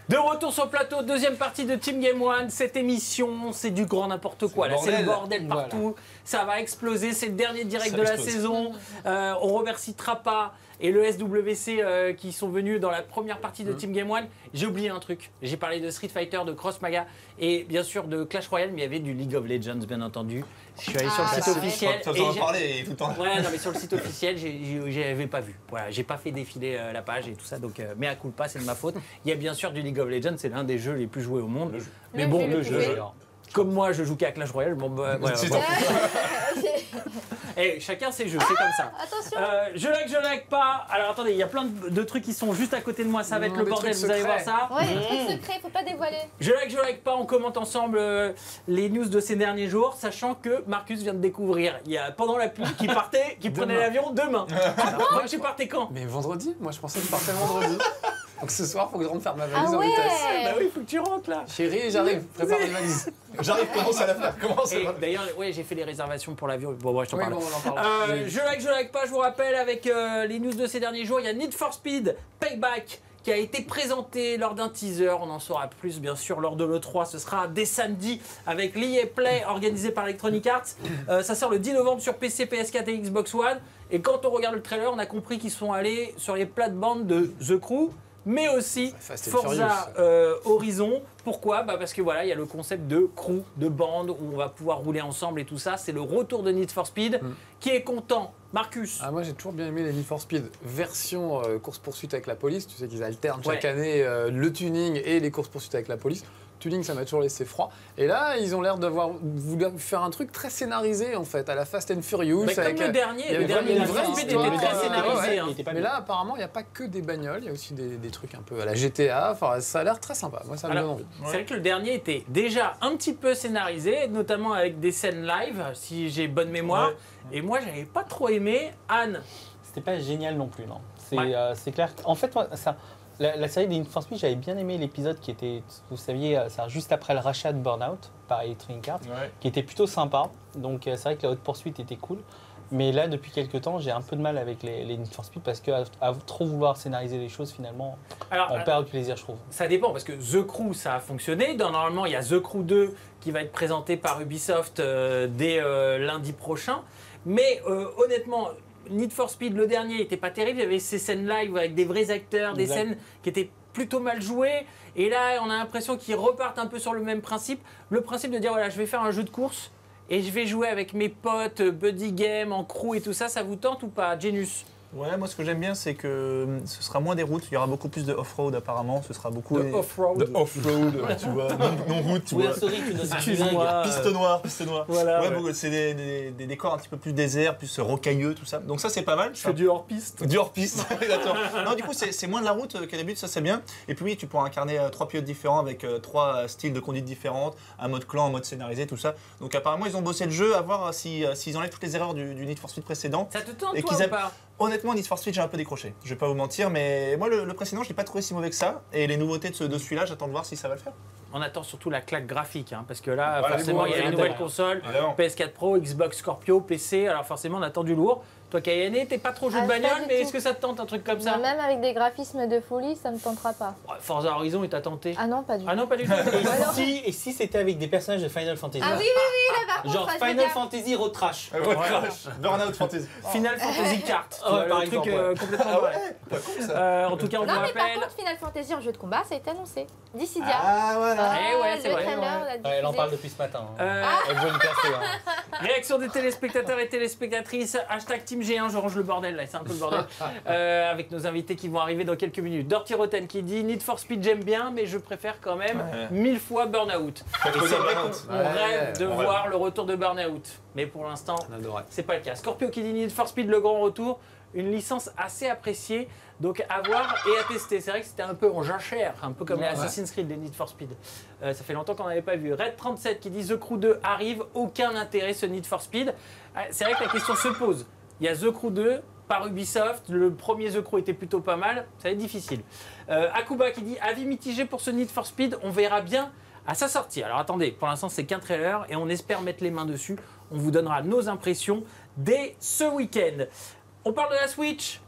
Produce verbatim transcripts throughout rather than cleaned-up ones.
De retour sur le plateau, deuxième partie de Team Game One. Cette émission, c'est du grand n'importe quoi. Là, c'est le bordel partout. Voilà. Ça va exploser. C'est le dernier direct ça de explose. la saison. Euh, on remercie Trappa et le S W C euh, qui sont venus dans la première partie de mmh. Team Game One. J'ai oublié un truc. J'ai parlé de Street Fighter, de Cross Maga et bien sûr de Clash Royale, mais il y avait du League of Legends, bien entendu. Je suis allé ah, sur le site officiel. Tu en parler tout le temps. Ouais, non, mais sur le site officiel, j'avais pas vu. Voilà, j'ai pas fait défiler euh, la page et tout ça, donc euh, mais à coup pas, c'est de ma faute. Il y a bien sûr du League of Legends, c'est l'un des jeux les plus joués au monde. Mais le bon, le jeu. Comme moi, je joue qu'à Clash Royale. Bon, bah, ouais, ouais, Et chacun ses jeux, ah, c'est comme ça. Attention. Euh, je like, je like pas. Alors attendez, il y a plein de, de trucs qui sont juste à côté de moi. Ça va être le bordel, vous allez voir ça. Ouais, des trucs secrets, faut pas dévoiler. Je like, je like pas. On commente ensemble euh, les news de ces derniers jours, sachant que Marcus vient de découvrir, il y a pendant la pluie, qu'il partait, qu'il prenait l'avion demain. Moi, tu partais quand? Mais vendredi. Moi, je pensais que je partais vendredi. Donc ce soir, il faut que je rentre faire ma valise ah en ouais. vitesse. Bah oui, il faut que tu rentres là. Chérie, j'arrive, prépare les valises. J'arrive, commence à la faire. D'ailleurs, ouais, j'ai fait les réservations pour l'avion. Bon, ouais, je t'en oui, parle. Bon, on en parle. Euh, oui. Je like, je like pas, je vous rappelle, avec euh, les news de ces derniers jours, il y a Need for Speed Payback qui a été présenté lors d'un teaser. On en saura plus, bien sûr, lors de l'E trois. Ce sera dès samedi avec l'E A Play organisé par Electronic Arts. Euh, ça sort le dix novembre sur P C, P S quatre et Xbox One. Et quand on regarde le trailer, on a compris qu'ils sont allés sur les plates-bandes de The Crew, mais aussi Forza euh, Horizon. Pourquoi? Bah parce que voilà, il y a le concept de crew, de bande, où on va pouvoir rouler ensemble et tout ça. C'est le retour de Need for Speed. Mm. Qui est content? Marcus? Ah, moi, j'ai toujours bien aimé les Need for Speed version euh, course-poursuite avec la police. Tu sais qu'ils alternent chaque ouais. année euh, le tuning et les courses-poursuites avec la police. Tuning, ça m'a toujours laissé froid. Et là, ils ont l'air d'avoir voulu faire un truc très scénarisé, en fait, à la Fast and Furious. Mais avec comme le dernier, le dernier Need for Speed était très scénarisé. Hein. Mais là, apparemment, il n'y a pas que des bagnoles, il y a aussi des, des trucs un peu à la G T A. Enfin, ça a l'air très sympa. Moi, ça me donne envie. C'est vrai que le dernier était déjà un petit peu scénarisé, notamment avec des scènes live, si j'ai bonne mémoire. Ouais. Et moi, j'avais pas trop aimé. Anne? C'était pas génial non plus, non. C'est ouais. euh, clair. En fait, moi, ça. La, la série des Need for Speed, j'avais bien aimé l'épisode qui était, vous saviez, ça, juste après le rachat de Burnout par Electronic Arts, ouais. qui était plutôt sympa. Donc c'est vrai que la haute poursuite était cool. Mais là, depuis quelques temps, j'ai un peu de mal avec les, les Need for Speed parce qu'à à trop vouloir scénariser les choses, finalement, alors, on perd le plaisir, je trouve. Ça dépend parce que The Crew, ça a fonctionné. Normalement, il y a The Crew deux qui va être présenté par Ubisoft euh, dès euh, lundi prochain. Mais euh, honnêtement, Need for Speed, le dernier, n'était pas terrible. Il y avait ces scènes live avec des vrais acteurs, des exact. scènes qui étaient plutôt mal jouées. Et là, on a l'impression qu'ils repartent un peu sur le même principe. Le principe de dire, voilà, je vais faire un jeu de course et je vais jouer avec mes potes, buddy game, en crew et tout ça. Ça vous tente ou pas, Genius? Ouais, moi ce que j'aime bien, c'est que ce sera moins des routes, il y aura beaucoup plus de off-road apparemment, ce sera beaucoup de off-road, de off-road, tu vois, non-route, tu vois. Excuse-moi. Piste noire, piste noire. Voilà, ouais, ouais. C'est des, des, des décors un petit peu plus déserts, plus rocailleux, tout ça. Donc ça c'est pas mal. Je fais du hors-piste. Du hors-piste, exactement. Non, du coup c'est moins de la route qu'à début, ça c'est bien. Et puis oui, tu pourras incarner euh, trois pilotes différents avec euh, trois styles de conduite différentes, un mode clan, un mode scénarisé, tout ça. Donc apparemment ils ont bossé le jeu, à voir s'ils si, si enlèvent toutes les erreurs du, du Need for Speed précédent. Ça te tente et toi ou pas? Honnêtement, Need for Speed, j'ai un peu décroché. Je vais pas vous mentir, mais moi, le, le précédent, je l'ai pas trouvé si mauvais que ça. Et les nouveautés de, ce, de celui-là, j'attends de voir si ça va le faire. On attend surtout la claque graphique, hein, parce que là, voilà, forcément, il y a les nouvelles consoles, P S quatre Pro, Xbox Scorpio, P C. Alors forcément, on attend du lourd. Toi, Kayane, t'es pas trop jeu de ah, bagnole, mais est-ce que ça te tente un truc comme ça? Non, même avec des graphismes de folie, ça me tentera pas. Ouais, Forza Horizon, il t'a tenté? Ah non, pas du tout. Ah non, pas du tout. Et si, et si c'était avec des personnages de Final Fantasy? Ah oui, oui, oui, là par contre. Genre Final Fantasy Road Trash. Road Trash. Burnout Fantasy. Final Fantasy Kart. Oh, ouais, par le exemple, truc euh, ouais. complètement ah ouais, pas con ça. Euh, en tout cas, on non, vous mais rappelle. Par contre, Final Fantasy en jeu de combat, ça a été annoncé. Dissidia. Ah voilà. Ah, eh ouais, c'est vrai. Trailer, ouais. Ouais, elle en parle depuis ce matin. Hein. Euh, Elle veut me casser. Hein. Réaction des téléspectateurs et téléspectatrices. Hashtag Team G un, je range le bordel là, c'est un peu le bordel. euh, avec nos invités qui vont arriver dans quelques minutes. Dirty Rotten qui dit Need for Speed, j'aime bien, mais je préfère quand même ouais. mille fois Burnout. Et c'est vrai qu'on ouais, rêve de ouais, voir ouais. le retour de Burnout. Mais pour l'instant, c'est pas le cas. Scorpio qui dit Need for Speed, le grand retour. Une licence assez appréciée, donc à voir et à tester. C'est vrai que c'était un peu en jachère, un peu comme ouais, les Assassin's Creed, les Need for Speed. Euh, ça fait longtemps qu'on n'avait pas vu. Red trente-sept qui dit The Crew deux arrive, aucun intérêt ce Need for Speed. Euh, c'est vrai que la question se pose. Il y a The Crew deux par Ubisoft, le premier The Crew était plutôt pas mal, ça va être difficile. Euh, Akuba qui dit avis mitigé pour ce Need for Speed, on verra bien à sa sortie. Alors attendez, pour l'instant c'est qu'un trailer et on espère mettre les mains dessus. On vous donnera nos impressions dès ce week-end. On parle de la Switch,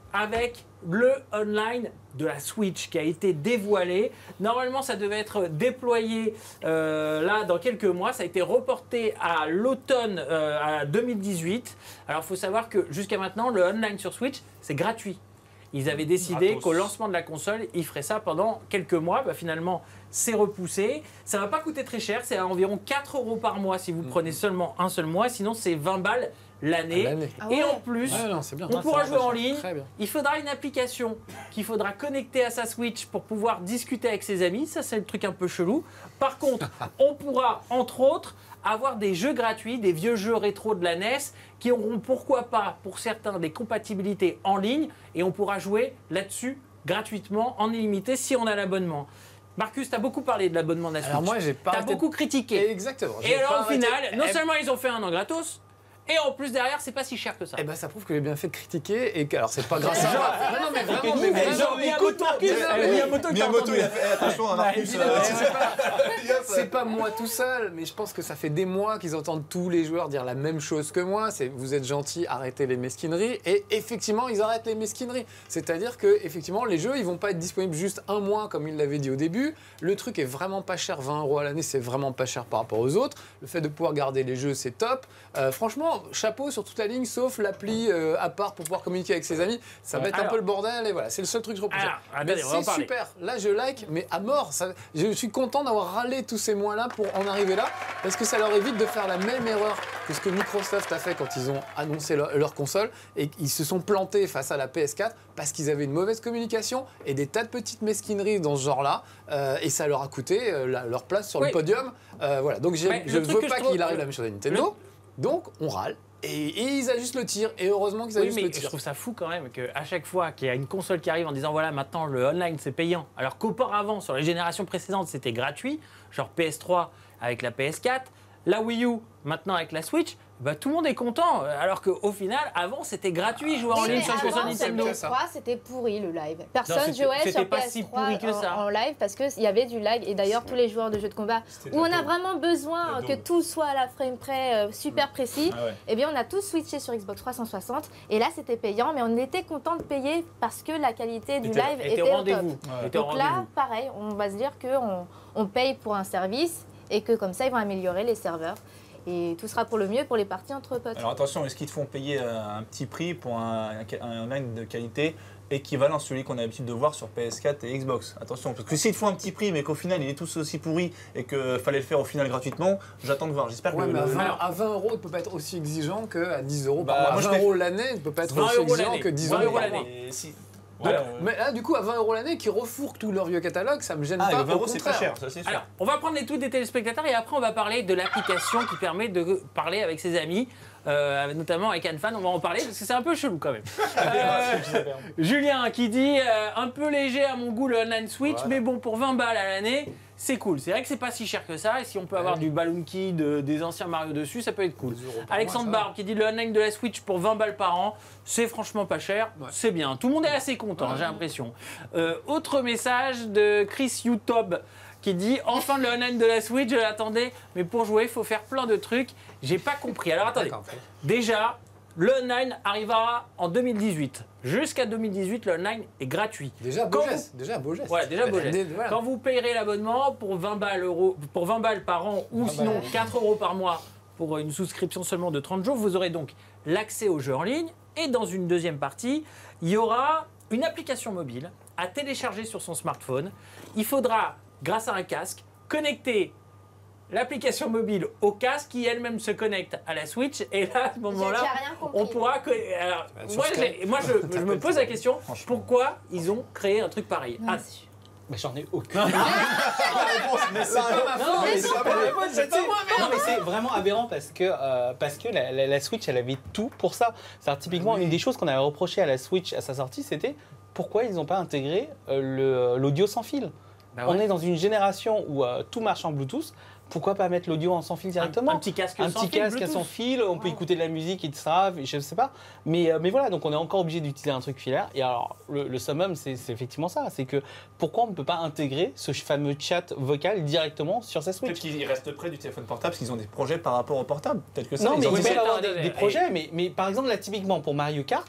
avec le online de la Switch qui a été dévoilé. Normalement, ça devait être déployé euh, là dans quelques mois. Ça a été reporté à l'automne euh, à deux mille dix-huit. Alors, il faut savoir que jusqu'à maintenant, le online sur Switch, c'est gratuit. Ils avaient décidé Gratos. qu'au lancement de la console, ils feraient ça pendant quelques mois. Bah, finalement, c'est repoussé. Ça ne va pas coûter très cher. C'est à environ quatre euros par mois si vous Mmh. prenez seulement un seul mois. Sinon, c'est vingt balles l'année. L'année. Ah Et ouais. en plus, Ouais, non, c'est bien. on Ouais, pourra ça jouer va, en ça. ligne. Très bien. Il faudra une application qu'il faudra connecter à sa Switch pour pouvoir discuter avec ses amis. Ça, c'est le truc un peu chelou. Par contre, on pourra, entre autres, avoir des jeux gratuits, des vieux jeux rétro de la N E S qui auront, pourquoi pas, pour certains, des compatibilités en ligne. Et on pourra jouer là-dessus gratuitement, en illimité, si on a l'abonnement. Marcus, tu as beaucoup parlé de l'abonnement de la Switch. Alors moi, j'ai pas Tu as arrêté de- beaucoup critiqué. Exactement. Et j'ai alors, pas au arrêté- final, non Eh seulement ils ont fait un an gratos, et en plus, derrière, c'est pas si cher que ça. Eh ben, ça prouve que j'ai bien fait de critiquer et que, alors, c'est pas grâce à moi. Non, non, mais vraiment, mais Eh, vraiment, genre, Miyamoto, Marcus, eh, Miyamoto, il t'a Miyamoto, entendu. il a fait eh, attention à Marcus. évidemment. euh, c'est pas, Yep. c'est pas moi tout seul, mais je pense que ça fait des mois qu'ils entendent tous les joueurs dire la même chose que moi. C'est vous êtes gentils, arrêtez les mesquineries. Et effectivement, ils arrêtent les mesquineries. C'est-à-dire que effectivement, les jeux, ils vont pas être disponibles juste un mois comme ils l'avaient dit au début. Le truc est vraiment pas cher, vingt euros à l'année, c'est vraiment pas cher par rapport aux autres. Le fait de pouvoir garder les jeux, c'est top. Euh, franchement, chapeau sur toute la ligne, sauf l'appli euh, à part pour pouvoir communiquer avec ses amis. Ça va Ouais. être un Alors- peu le bordel et voilà, c'est le seul truc que je reproche. Alors, Mais attendez, on va en c'est parler. super. Là, je like, mais à mort. Ça- je suis content d'avoir râlé tous ces mois-là pour en arriver là, parce que ça leur évite de faire la même erreur que ce que Microsoft a fait quand ils ont annoncé leur, leur console et qu'ils se sont plantés face à la P S quatre parce qu'ils avaient une mauvaise communication et des tas de petites mesquineries dans ce genre-là, euh, et ça leur a coûté euh, la- leur place sur Oui. le podium. Euh, voilà. Donc j'ai- Mais le je ne truc veux que pas je trouve- qu'il arrive la même chose à Nintendo. Donc on râle. Et, et ils ajustent le tir. Et heureusement qu'ils Oui, ajustent mais le je tir. trouve ça fou quand même qu'à chaque fois qu'il y a une console qui arrive en disant voilà, maintenant le online c'est payant, alors qu'auparavant, sur les générations précédentes, c'était gratuit, genre P S trois avec la P S quatre, la Wii U maintenant avec la Switch, bah, tout le monde est content. Alors qu'au final, avant c'était gratuit jouer en Oui, ligne mais sur le console avant, sur Nintendo. P S trois, c'était pourri le live. Personne c'était- jouait c'était sur pas P S si trois pourri que en, ça. en live parce qu'il y avait du lag. Et d'ailleurs, tous les joueurs de jeux de combat où on a vraiment besoin La que daube. tout soit à la frame près euh, super précis, Ah ouais. eh bien, on a tous switché sur Xbox trois cent soixante. Et là, c'était payant, mais on était content de payer parce que la qualité du Était- live était était, au au top. rendez-vous. Ouais. Était au Donc là, rendez-vous. pareil, on va se dire qu'on on paye pour un service et que comme ça, ils vont améliorer les serveurs. Et tout sera pour le mieux pour les parties entre potes. Alors attention, est-ce qu'ils te font payer euh, un petit prix pour un, un, un online de qualité équivalent à celui qu'on a l'habitude de voir sur P S quatre et Xbox? Attention, parce que s'ils te font un petit prix mais qu'au final il est tous aussi pourri et qu'il fallait le faire au final gratuitement, j'attends de voir. J'espère que Ouais, le- mais à le- vingt, à vingt euros, il ne peut pas être aussi exigeant qu'à dix euros Bah, par mois. moi, je À vingt fais- euros l'année, il ne peut pas être vingt aussi euros exigeant l'année. que dix vingt euros euros par l'année. mois. Et si- Donc, Ouais, euh, mais là, du coup, à vingt euros l'année, qui refourquent tout leur vieux catalogue, ça me gêne Ah, pas. le vingt au euros c'est pas contraire. cher, ça c'est sûr. Alors, on va prendre les tweets des téléspectateurs et après on va parler de l'application qui permet de parler avec ses amis, euh, notamment avec Anne Fan. On va en parler parce que c'est un peu chelou quand même. Euh, Julien qui dit euh, un peu léger à mon goût le online Switch, Voilà. mais bon pour vingt balles à l'année, c'est cool. C'est vrai que c'est pas si cher que ça et si on peut avoir Ouais. du Balloon Kid, euh, des anciens Mario dessus, ça peut être cool. dix euros par Alexandre mois, ça va. Barbe qui dit le online de la Switch pour vingt balles par an, c'est franchement pas cher, Ouais. c'est bien. Tout le monde est assez content, Ouais. j'ai l'impression. Euh, autre message de Chris YouTube qui dit enfin le online de la Switch, je l'attendais, mais pour jouer, il faut faire plein de trucs. J'ai pas compris. Alors attendez, D'accord. déjà, le online arrivera en deux mille dix-huit. Jusqu'à deux mille dix-huit, le online est gratuit. Déjà, beau Quand geste. Déjà, beau geste. Ouais, déjà beau Euh, geste. dé- voilà. Quand vous payerez l'abonnement pour vingt balles, euros, pour vingt balles par an ou vingt sinon balles. quatre euros par mois pour une souscription seulement de trente jours, vous aurez donc l'accès aux jeux en ligne. Et dans une deuxième partie, il y aura une application mobile à télécharger sur son smartphone. Il faudra, grâce à un casque, connecter l'application mobile au casque qui elle-même se connecte à la Switch. Et là, à ce J'ai moment-là, j'ai rien compris. on pourra. que- alors, Bah, sur moi, Skype. j'ai- moi, je, je me pose la question Franchement. pourquoi ils ont créé un truc pareil. Non, Ah, c'est- Bah, j'en ai aucune. Mais c'est pas ma Non, mais faute, c'est c'est pas pas ma ma faute, c'est pas moi. Non, mais c'est vraiment aberrant parce que, euh, parce que la, la- la Switch, elle avait tout pour ça. C'est-à-dire, typiquement, une des choses qu'on avait reproché à la Switch à sa sortie, c'était pourquoi ils n'ont pas intégré euh, le- l'audio sans fil. bah On ouais. est dans une génération où euh, tout marche en Bluetooth. Pourquoi pas mettre l'audio en sans fil directement Un, un petit casque un sans petit fil casque à Bluetooth. sans fil, on peut écouter de la musique, et cetera. Je sais pas. Mais, euh, mais voilà, donc on est encore obligé d'utiliser un truc filaire. Et alors, le, le summum, c'est c'est effectivement ça. C'est que pourquoi on ne peut pas intégrer ce fameux chat vocal directement sur sa Peut-être Switch? qu'ils restent près du téléphone portable parce qu'ils ont des projets par rapport au portable. Peut-être que ça, Non, ils mais ont ils dit- peuvent mais avoir attendez, des, des et- projets. Mais, mais par exemple, là, typiquement, pour Mario Kart,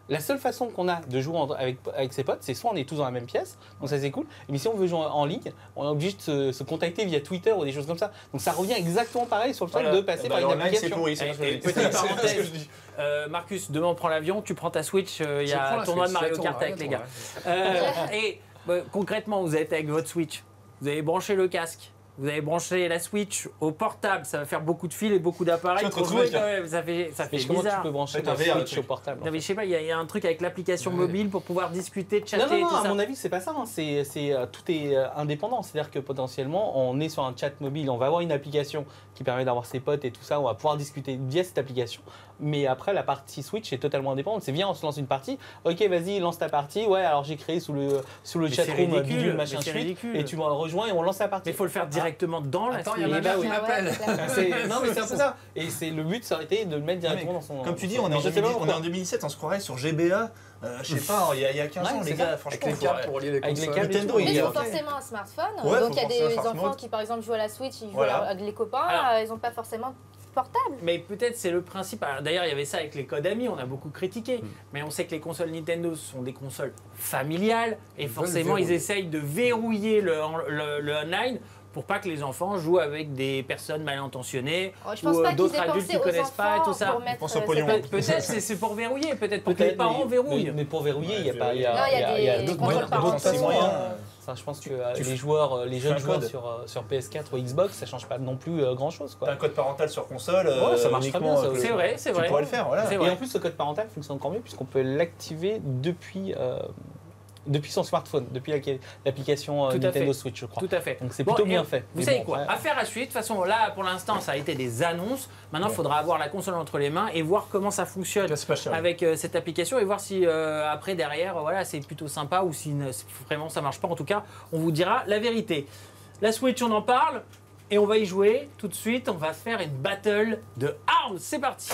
La seule façon qu'on a de jouer en- avec, avec ses potes, c'est soit on est tous dans la même pièce, donc ça c'est cool, mais si on veut jouer en, en ligne, on est obligé de se, se contacter via Twitter ou des choses comme ça. Donc ça revient exactement pareil sur le fait Voilà. de passer Bah, par une online, c'est application. pourri, c'est Et- pas ce que je et dis. petite C'est pas ce que parenthèse. je dis. Euh, Marcus, demain on prend l'avion, tu prends ta Switch, euh, il y Je a prends un la tournoi de Switch, Mario ça Kart tourne, avec ça les gars. tourne, Euh, et bah, concrètement, vous êtes avec votre Switch, vous avez branché le casque, vous avez branché la Switch au portable, ça va faire beaucoup de fils et beaucoup d'appareils Je suis en pour train de jouer trouver, quand même, ça fait, ça fait Mais comment tu bizarre. peux brancher Ouais, ta t'as V R, le Switch truc. au portable? Non mais je sais pas, il y, a- il y a un truc avec l'application Ouais. mobile pour pouvoir discuter, chatter Non, non, et non, tout à ça. mon avis, c'est pas ça. hein. C'est, c'est, euh, tout est euh, indépendant. C'est-à-dire que potentiellement, on est sur un chat mobile, on va avoir une application qui permet d'avoir ses potes et tout ça, on va pouvoir discuter via cette application. Mais après, la partie Switch est totalement indépendante. C'est bien, on se lance une partie. Ok, vas-y, lance ta partie. Ouais, alors j'ai créé sous le, sous le Mais chat c'est room ridicule, bidule, mais machin c'est suite. ridicule. Et tu me rejoins et on lance la partie. Mais il faut le faire directement dans la Attends, il y a Switch. ma mère bah qui oui. m'appelle. Ah ouais, C'est- non, mais c'est un peu ça. Et c'est le but, ça aurait été de le mettre Non, mais directement dans son. Comme tu dis, son- on est, en Mais je sais pas deux mille on est pourquoi. en deux mille dix-sept, on se croirait sur G B A, euh, je sais pas, il y, a- il y a quinze Ouais, ans, c'est les ça. gars, Avec franchement. les faut- câbles pour relier les Avec les consoles. câbles et Nintendo, tout. il Mais y il a- faut forcément un smartphone. Ouais, Donc faut il y a forcément un des smartphone. enfants qui par exemple jouent à la Switch, ils jouent Voilà. avec les copains, Alors- euh, ils n'ont pas forcément de portable. Mais peut-être c'est le principe. Alors, d'ailleurs, il y avait ça avec les codes amis, on a beaucoup critiqué. Mais on sait que les consoles Nintendo sont des consoles familiales et Ils forcément veulent ils verrouiller. essayent de verrouiller le, le- le online pour pas que les enfants jouent avec des personnes mal intentionnées Oh, je pense ou euh, pas qu'ils d'autres adultes dépensaient qui aux connaissent pas et enfants tout ça. pour mettre, pensent au euh, pognon. cette- Peut- Peut-être c'est c'est pour verrouiller, peut-être pour que les Peut-être, parents mais- verrouillent. Mais, mais pour verrouiller, il y a Ouais, pas. Il y a, Non, il y a il y a des d'autres contrôles moyens. parentaux. d'autres C'est façons, moyen. euh, ça, je pense que euh, tu les fais- joueurs, euh, les tu jeunes fais un joueurs code. sur, euh, sur P S quatre ou Xbox, ça change pas non plus grand chose. T'as Quoi. un code parental sur console, euh, Ouais, ça marche très uniquement, bien, ça euh, aussi. C'est vrai, c'est Tu vrai. pourrais le faire, voilà. C'est Et vrai. en plus, ce code parental fonctionne encore mieux puisqu'on peut l'activer depuis, euh, depuis son smartphone, depuis la- l'application euh, Tout à Nintendo fait. Switch, je crois. Tout à fait. Donc c'est Bon, plutôt et bien on- fait. Vous Mais savez bon, quoi ouais. Affaire à suivre. De toute façon, là, pour l'instant, ça a été des annonces. Maintenant, il faudra avoir la console entre les mains et voir comment ça fonctionne Là, c'est pas cher. avec euh, cette application et voir si euh, après, derrière, euh, voilà, c'est plutôt sympa ou si ne- vraiment ça marche pas. En tout cas, on vous dira la vérité. La Switch, on en parle et on va y jouer tout de suite. On va faire une battle de armes. C'est parti.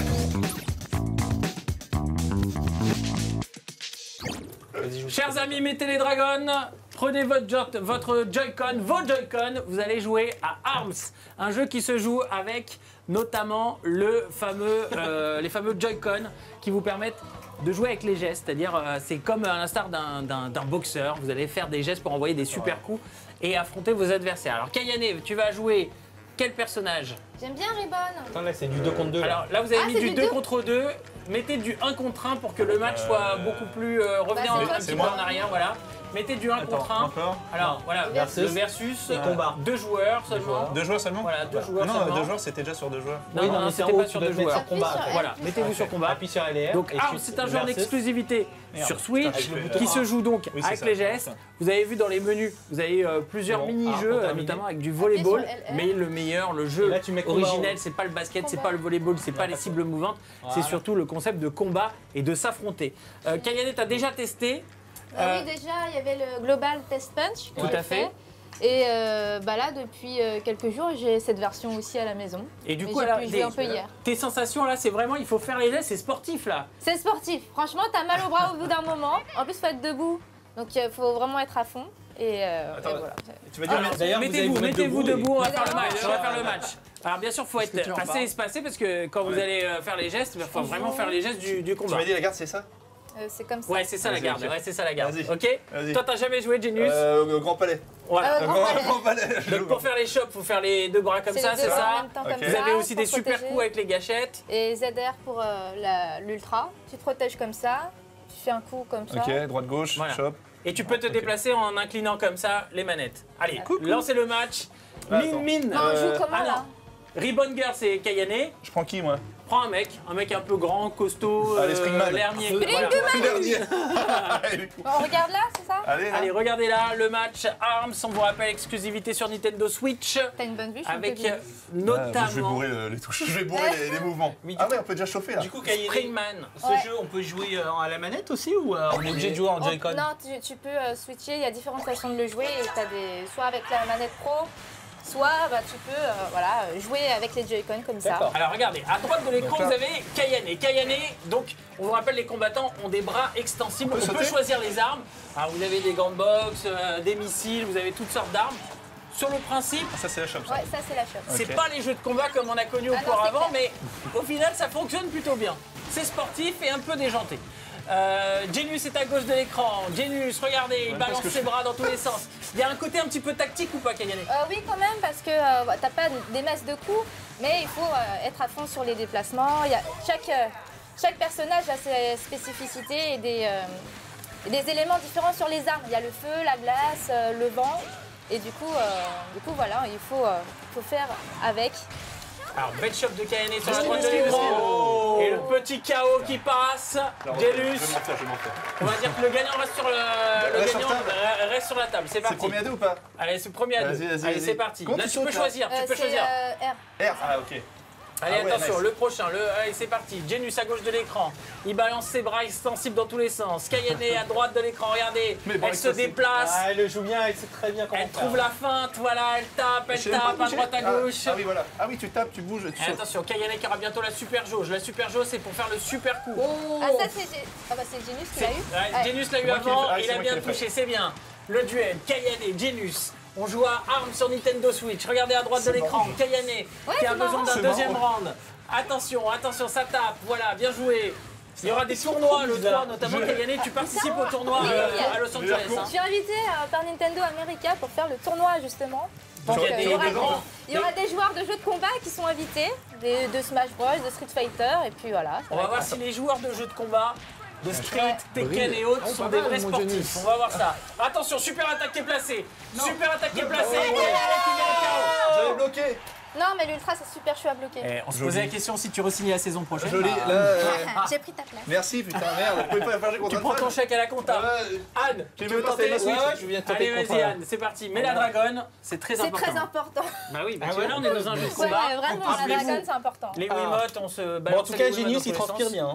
Vas-y, joue. Chers amis, mettez les dragons, prenez votre, jo- votre Joy-Con, vos Joy-Con, vous allez jouer à Arms, un jeu qui se joue avec notamment le fameux, euh, les fameux Joy-Con qui vous permettent de jouer avec les gestes, c'est-à-dire euh, c'est comme à l'instar d'un- d'un d'un boxeur, vous allez faire des gestes pour envoyer des super coups et affronter vos adversaires. Alors Kayane, tu vas jouer quel personnage? J'aime bien Ribbon. Attends, là, c'est du deux contre deux. Alors là, vous avez Ah, mis c'est du du deux deux contre deux. Mettez du un contre un pour que le match soit beaucoup plus. euh, revenez Bah, en- c'est un toi petit qui peu moi. en arrière, voilà. Mettez du un Attends, contre un. encore. Alors voilà, Versus. le versus. Et euh, combat. Deux joueurs seulement. joueurs. Deux joueurs seulement Voilà, deux Ah joueurs non, seulement. deux joueurs, c'était déjà sur deux joueurs. Non, Oui, non, non, non, mais c'est en c'était haut, pas tu sur dois deux te mettre joueurs. sur combat. Appuie sur Voilà, L. mettez-vous sur combat. Appuie sur L et R. Donc et Arms, tu- c'est un jeu en versus. exclusivité Merde. sur Switch Avec le bouton qui se A. joue donc Oui, c'est avec ça. les gestes. Vous avez vu dans les menus, vous avez euh, plusieurs Bon, alors, mini-jeux, pour euh, terminer. notamment avec du volleyball. Appuie sur L R. Mais le meilleur, le Et jeu là, tu mets combat originel, en- c'est pas le basket, c'est Combat. pas le volleyball, c'est pas les cibles mouvantes, c'est Voilà. surtout le concept de combat et de s'affronter. Euh, Kayane, t'as déjà testé. Ah Euh, oui, déjà, il y avait le Global Test Punch. que Tout j'ai à fait. Et euh, bah là, depuis euh, quelques jours, j'ai cette version aussi à la maison. Et du Mais coup, j'ai alors, pu jouer des- un peu hier. tes sensations là, c'est vraiment, il faut faire les gestes, c'est sportif là. C'est sportif. Franchement, t'as mal au bras au bout d'un moment. En plus, faut être debout. Donc, il faut vraiment être à fond. Et, euh, Attends, et voilà. Tu vas dire, Alors, mais- d'ailleurs, vous allez mettez-vous, vous mettre mettez-vous debout et- debout, on va Mais faire le d'abord, match. On va faire le match. Alors bien sûr, il faut Est-ce que être tu en assez parles espacé parce que quand vous Ouais. allez euh, faire les gestes, il faut vraiment faire les gestes du, du tu combat. m'as dit la garde, c'est ça Euh, c'est comme ça. Ouais, c'est ça la Vas-y, garde. ok. Ouais, c'est ça la garde. Vas-y. Ok. Vas-y. Toi, t'as jamais joué Genius. Euh, au Grand Palais. Voilà. Euh, Au Grand Grand Palais. Grand Palais. je Donc joue. pour faire les chops, faut faire les deux bras comme C'est ça, les c'est deux en ça. même temps Ok. comme Vous ça, avez aussi pour des super protéger. coups avec les gâchettes. Et Z R pour euh, la- l'ultra. Tu te protèges comme ça. Tu fais un coup comme ça. Ok, droite-gauche, Voilà. chop. Et tu peux te Ok. déplacer en inclinant comme ça les manettes. Allez, Coucou. lancez le match. Ah, Mine, attends. mine. Non, on Euh, joue comment ah non. là Ribbon Girl, c'est Kayane. Je prends qui, moi Prends un mec, un mec un peu grand, costaud, Allez, Springman. lernier. Springman. Voilà. Dernier. Allez, coup. On regarde là, c'est ça Allez, là. Allez, regardez là le match Arms, on vous rappelle exclusivité sur Nintendo Switch T'as une bonne vue, je suis avec un peu euh, vue. Ah, moi, je vais notamment bourrer euh, les touches, je vais bourrer les, les mouvements. Mais du Ah ouais, on peut déjà chauffer là. Du coup, Kayane, Springman. ce Ouais. jeu, on peut jouer euh, à la manette aussi ou euh, on est obligé de jouer en Oh, Joy-Con? non, tu, tu peux euh, switcher, il y a différentes façons de le jouer. Et t'as des, soit avec la manette pro, soit bah, tu peux euh, voilà, euh, jouer avec les Joy-Con comme ça. D'accord. Alors regardez, à droite de l'écran Donc là- vous avez Kayane. Kayane, donc on vous rappelle les combattants ont des bras extensibles, On on peut peut, sauter choisir les armes. Alors vous avez des gants de boxe, euh, des missiles, vous avez toutes sortes d'armes. Sur le principe, Ça, c'est la chop, ça. Ouais, ça c'est la shop. c'est Ok. pas les jeux de combat comme on a connu Ah non, auparavant, c'est mais au final ça fonctionne plutôt bien. C'est sportif et un peu déjanté. Euh, Genius est à gauche de l'écran. Genius, regardez, il Ouais, balance parce que ses je- bras dans tous les sens. Il y a un côté un petit peu tactique ou pas, Kayane? Euh, oui, quand même, parce que euh, bah, t'as pas des masses de coups, mais il faut euh, être à fond sur les déplacements. Il y a, chaque, euh, chaque personnage a ses spécificités et des, euh, et des éléments différents sur les armes. Il y a le feu, la glace, euh, le vent. Et du coup, euh, du coup voilà, il faut, euh, faut faire avec. Alors, bête shot de Kayane sur la Mesquine, droite de mesquine, l'écran. mesquine. Et le petit K O qui passe. Alors, Genius. Je vais m'en faire, je vais m'en faire. On va dire que le gagnant reste sur, le, le Reste sur gagnant table. euh, reste sur la table. C'est C'est parti. premier à deux ou pas? Allez, c'est premier à deux. Vas-y, vas-y, Allez, vas-y. c'est parti. Comment Là, tu tu peux sautes, là choisir. Tu Euh, peux c'est choisir. euh, R. R, ah ok. Allez, Ah ouais, attention, nice. le prochain, le, allez, c'est parti. Genius à gauche de l'écran. Il balance ses bras extensibles dans tous les sens. Kayane à droite de l'écran, regardez. Mes bras Elle se extensibles. déplace. Ah, elle joue bien, elle sait très bien comment Elle faire. trouve la feinte, voilà, elle tape, elle Je sais même pas tape à bouger. droite à Ah, gauche. Ah oui, voilà. Ah oui, tu tapes, tu bouges, tu Et sautes. attention, Kayane qui aura bientôt la super jauge. La super jauge, c'est pour faire le super coup. Ah, ça, c'est Gé- ah, bah, c'est Genius qui C'est- l'a eu. ouais, Ouais. Genius l'a eu moi qui l'ai avant, fait. Ah, il c'est a moi bien qui l'ai fait. touché, c'est bien. Le duel, Kayane, Genius. On joue à Arms sur Nintendo Switch. Regardez à droite de C'est l'écran, marrant. Kayane qui c'est a besoin marrant. d'un C'est deuxième marrant. round. Attention, attention, ça tape. Voilà, bien joué. Il y aura des tournois le trois, notamment Kayane. Tu participes au tournoi Oui, euh, oui. à Los Angeles. Je hein. suis invitée euh, par Nintendo America pour faire le tournoi justement. Donc, il y a euh, des- il y aura, des grands- il y aura des joueurs de jeux de combat qui sont invités, des- de Smash Bros, de Street Fighter, et puis voilà. ça On va va être- voir si les joueurs de jeux de combat, de Street, Ouais. Tekken et autres Oh, sont pas des mal, vrais mon sportifs. Genius. On va voir ça. Attention, super attaque qui est placée. Super attaque qui est placée. Oh. Et Kayane qui gagne le K O. J'avais bloqué. Non, mais l'ultra c'est super chou à bloquer. Eh, on se Joli. posait la question si tu re-signais la saison prochaine. Joli. Bah, Là, euh, J'ai pris ta place. Merci, putain, merde. Vous pouvez pas faire contre Tu un prends ton fan. chèque à la compta. Ouais. Anne, J'ai tu même veux pas tenter fait la la suite? Ouais, je viens de tenter Allez, le vas-y contrat. Anne, c'est parti. Mais la dragonne, c'est très C'est important. très important. Bah oui, bah Ah tu vois, ouais. là on est dans un jeu de Ouais, combat. ouais, vraiment, On la pousse les dragon mots. c'est important. Les Ah. Wiimotes, on se balance. Bon, en tout cas, Genius, il transpire bien. hein.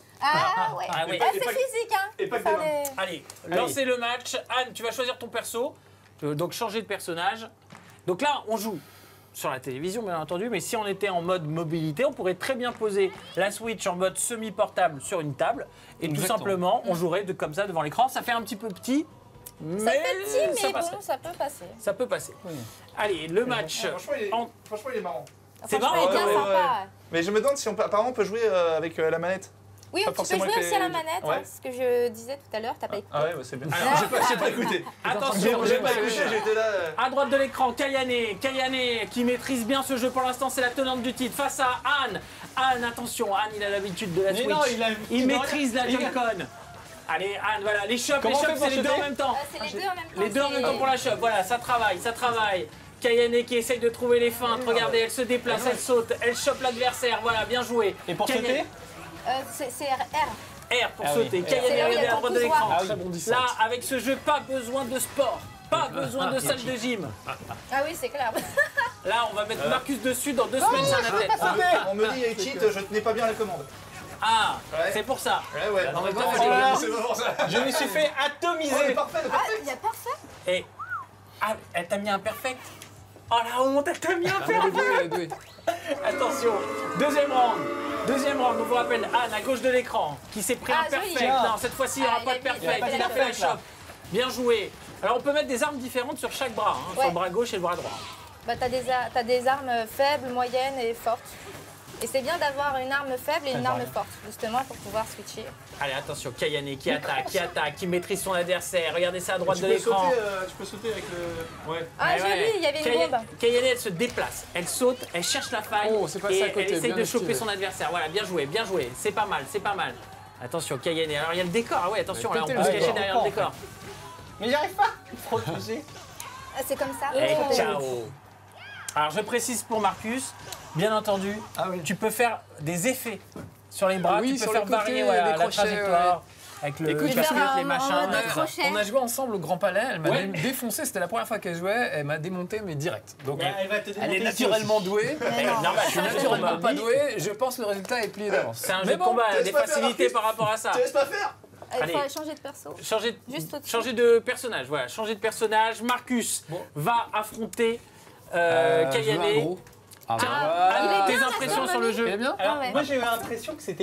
Ah ouais. Ah oui. Ah, Et c'est pas- physique hein. et pas que Faire des mains. des- Allez, Allez. lancez le match. Anne, tu vas choisir ton perso. Euh, Donc changer de personnage. Donc là, on joue sur la télévision, bien entendu, mais si on était en mode mobilité, on pourrait très bien poser la Switch en mode semi-portable sur une table. Et tout Exactement. simplement, on jouerait de, comme ça devant l'écran. Ça fait un petit peu petit, mais Ça fait petit, ça mais passerait. bon, ça peut passer. Ça peut passer. Oui. Allez, le match. Franchement, il est, en- franchement, il est marrant. C'est Franchement, marrant, il est bien ouais, ouais, sympa. Mais je me demande si on peut, apparemment on peut jouer euh, avec euh, la manette. Oui, Pas tu peux forcément jouer avec aussi à la les- manette, Ouais. hein, ce que je disais tout à l'heure, t'as pas écouté. Ah ouais, bah, c'est bien. Alors, j'ai pas, j'ai pas écouté. Attention, J'ai le j'ai pas match. écouté, j'étais là. euh. À droite de l'écran, Kayane, Kayane qui maîtrise bien ce jeu pour l'instant, c'est la tenante du titre. Face à Anne. Anne, attention, Anne, il a l'habitude de la Mais Switch. non, il a- il il maîtrise la il a- Joy-Con. Allez, Anne, voilà, les chops, les Comment on chops, fait pour c'est les deux choper en même temps. Euh, c'est les deux en même temps. Les deux en même c'est- temps pour la shop, voilà, ça travaille, ça travaille. Kayane qui essaye de trouver les feintes, regardez, elle se déplace, elle saute, elle chope l'adversaire, voilà, bien joué. Et pour Kayane- sauter Euh, C'est c'est R. R pour Ah oui, sauter, R. Kayane, C'est là où il y a regardez à ton droite de pouce l'écran. droit. Ah oui. Très bon dix-sept. Là, avec ce jeu, pas besoin de sport, pas besoin de salle de gym. Ah oui, c'est clair. Là, on va mettre Marcus dessus, dans deux semaines, c'est un athlète. On me dit, il cheat, je tenais pas bien la commande. Ah, Ouais. c'est pour ça. Ouais, ouais. En même temps, c'est moi, pas- j'ai- c'est pas pour ça. Je me suis fait Oh, atomiser. c'est parfait, c'est Ah, parfait. il y a parfait. Et. Ah, elle t'a mis un perfect. Oh la honte, elle t'a mis un Ah, mais perfect. doué, doué. Attention, deuxième round. Deuxième round, on vous rappelle Anne à gauche de l'écran qui s'est pris Ah, un joli. perfect. Non, cette fois-ci, il n'y aura Ah, pas il de a mis- perfect. il a Il a pas fait la perfect, là. chope. Bien joué. Alors, on peut mettre des armes différentes sur chaque bras, hein, sur Ouais. le bras gauche et le bras droit. Bah, t'as des, a- t'as des armes faibles, moyennes et fortes. Et c'est bien d'avoir une arme faible et une Ça arme va. forte, justement, pour pouvoir switcher. Allez, attention, Kayane qui attaque, qui attaque, qui maîtrise son adversaire. Regardez ça à droite Tu de peux, l'écran. sauter, euh, tu peux sauter avec le. Ouais. Ah, Ouais, joli, ouais. il y avait une Kayane- bombe. Kayane, elle se déplace, elle saute, elle cherche la faille Oh, c'est passé et à côté, elle essaye bien de choper esquivé. son adversaire. Voilà, bien joué, bien joué. C'est pas mal, c'est pas mal. Attention, Kayane. Alors, il y a le décor. Ah ouais, attention, Mais là, on pétez peut se le cacher décor. derrière le décor. Mais j'arrive pas à protéger. Ah, c'est comme ça. Et Oh. ciao. Alors, je précise pour Marcus, bien entendu, Ah oui. tu peux faire des effets sur les bras. Oui, tu peux sur faire les côtés, varier voilà, les la crochets, trajectoire avec le Écoute, casquette, faire un- les un machins. mode ouais. crochet. On a joué ensemble au Grand Palais, elle m'a Ouais. dé- défoncé, c'était la première fois qu'elle jouait, elle m'a démonté mais direct. Donc Mais elle, elle va te elle démonter est ici naturellement douée. Mais Eh, non. normal, Je suis c'est un jeu de naturellement combat. pas doué, je pense que le résultat est plié d'avance. C'est un Mais jeu de bon, combat, il y a laisse des pas faire, facilités Marcus. par rapport à ça. Tu laisses pas faire. Il Allez. faut changer de perso. Changer, Juste au-dessus. changer de personnage, voilà, changer de personnage. Marcus Bon. va affronter euh, Euh, je veux un Kayane. gros. Ah, Tiens, bah, il est Anne, bien, tes la impressions sur le cérémonie. jeu. Il est bien Alors, Ah ouais. moi j'ai eu l'impression que c'était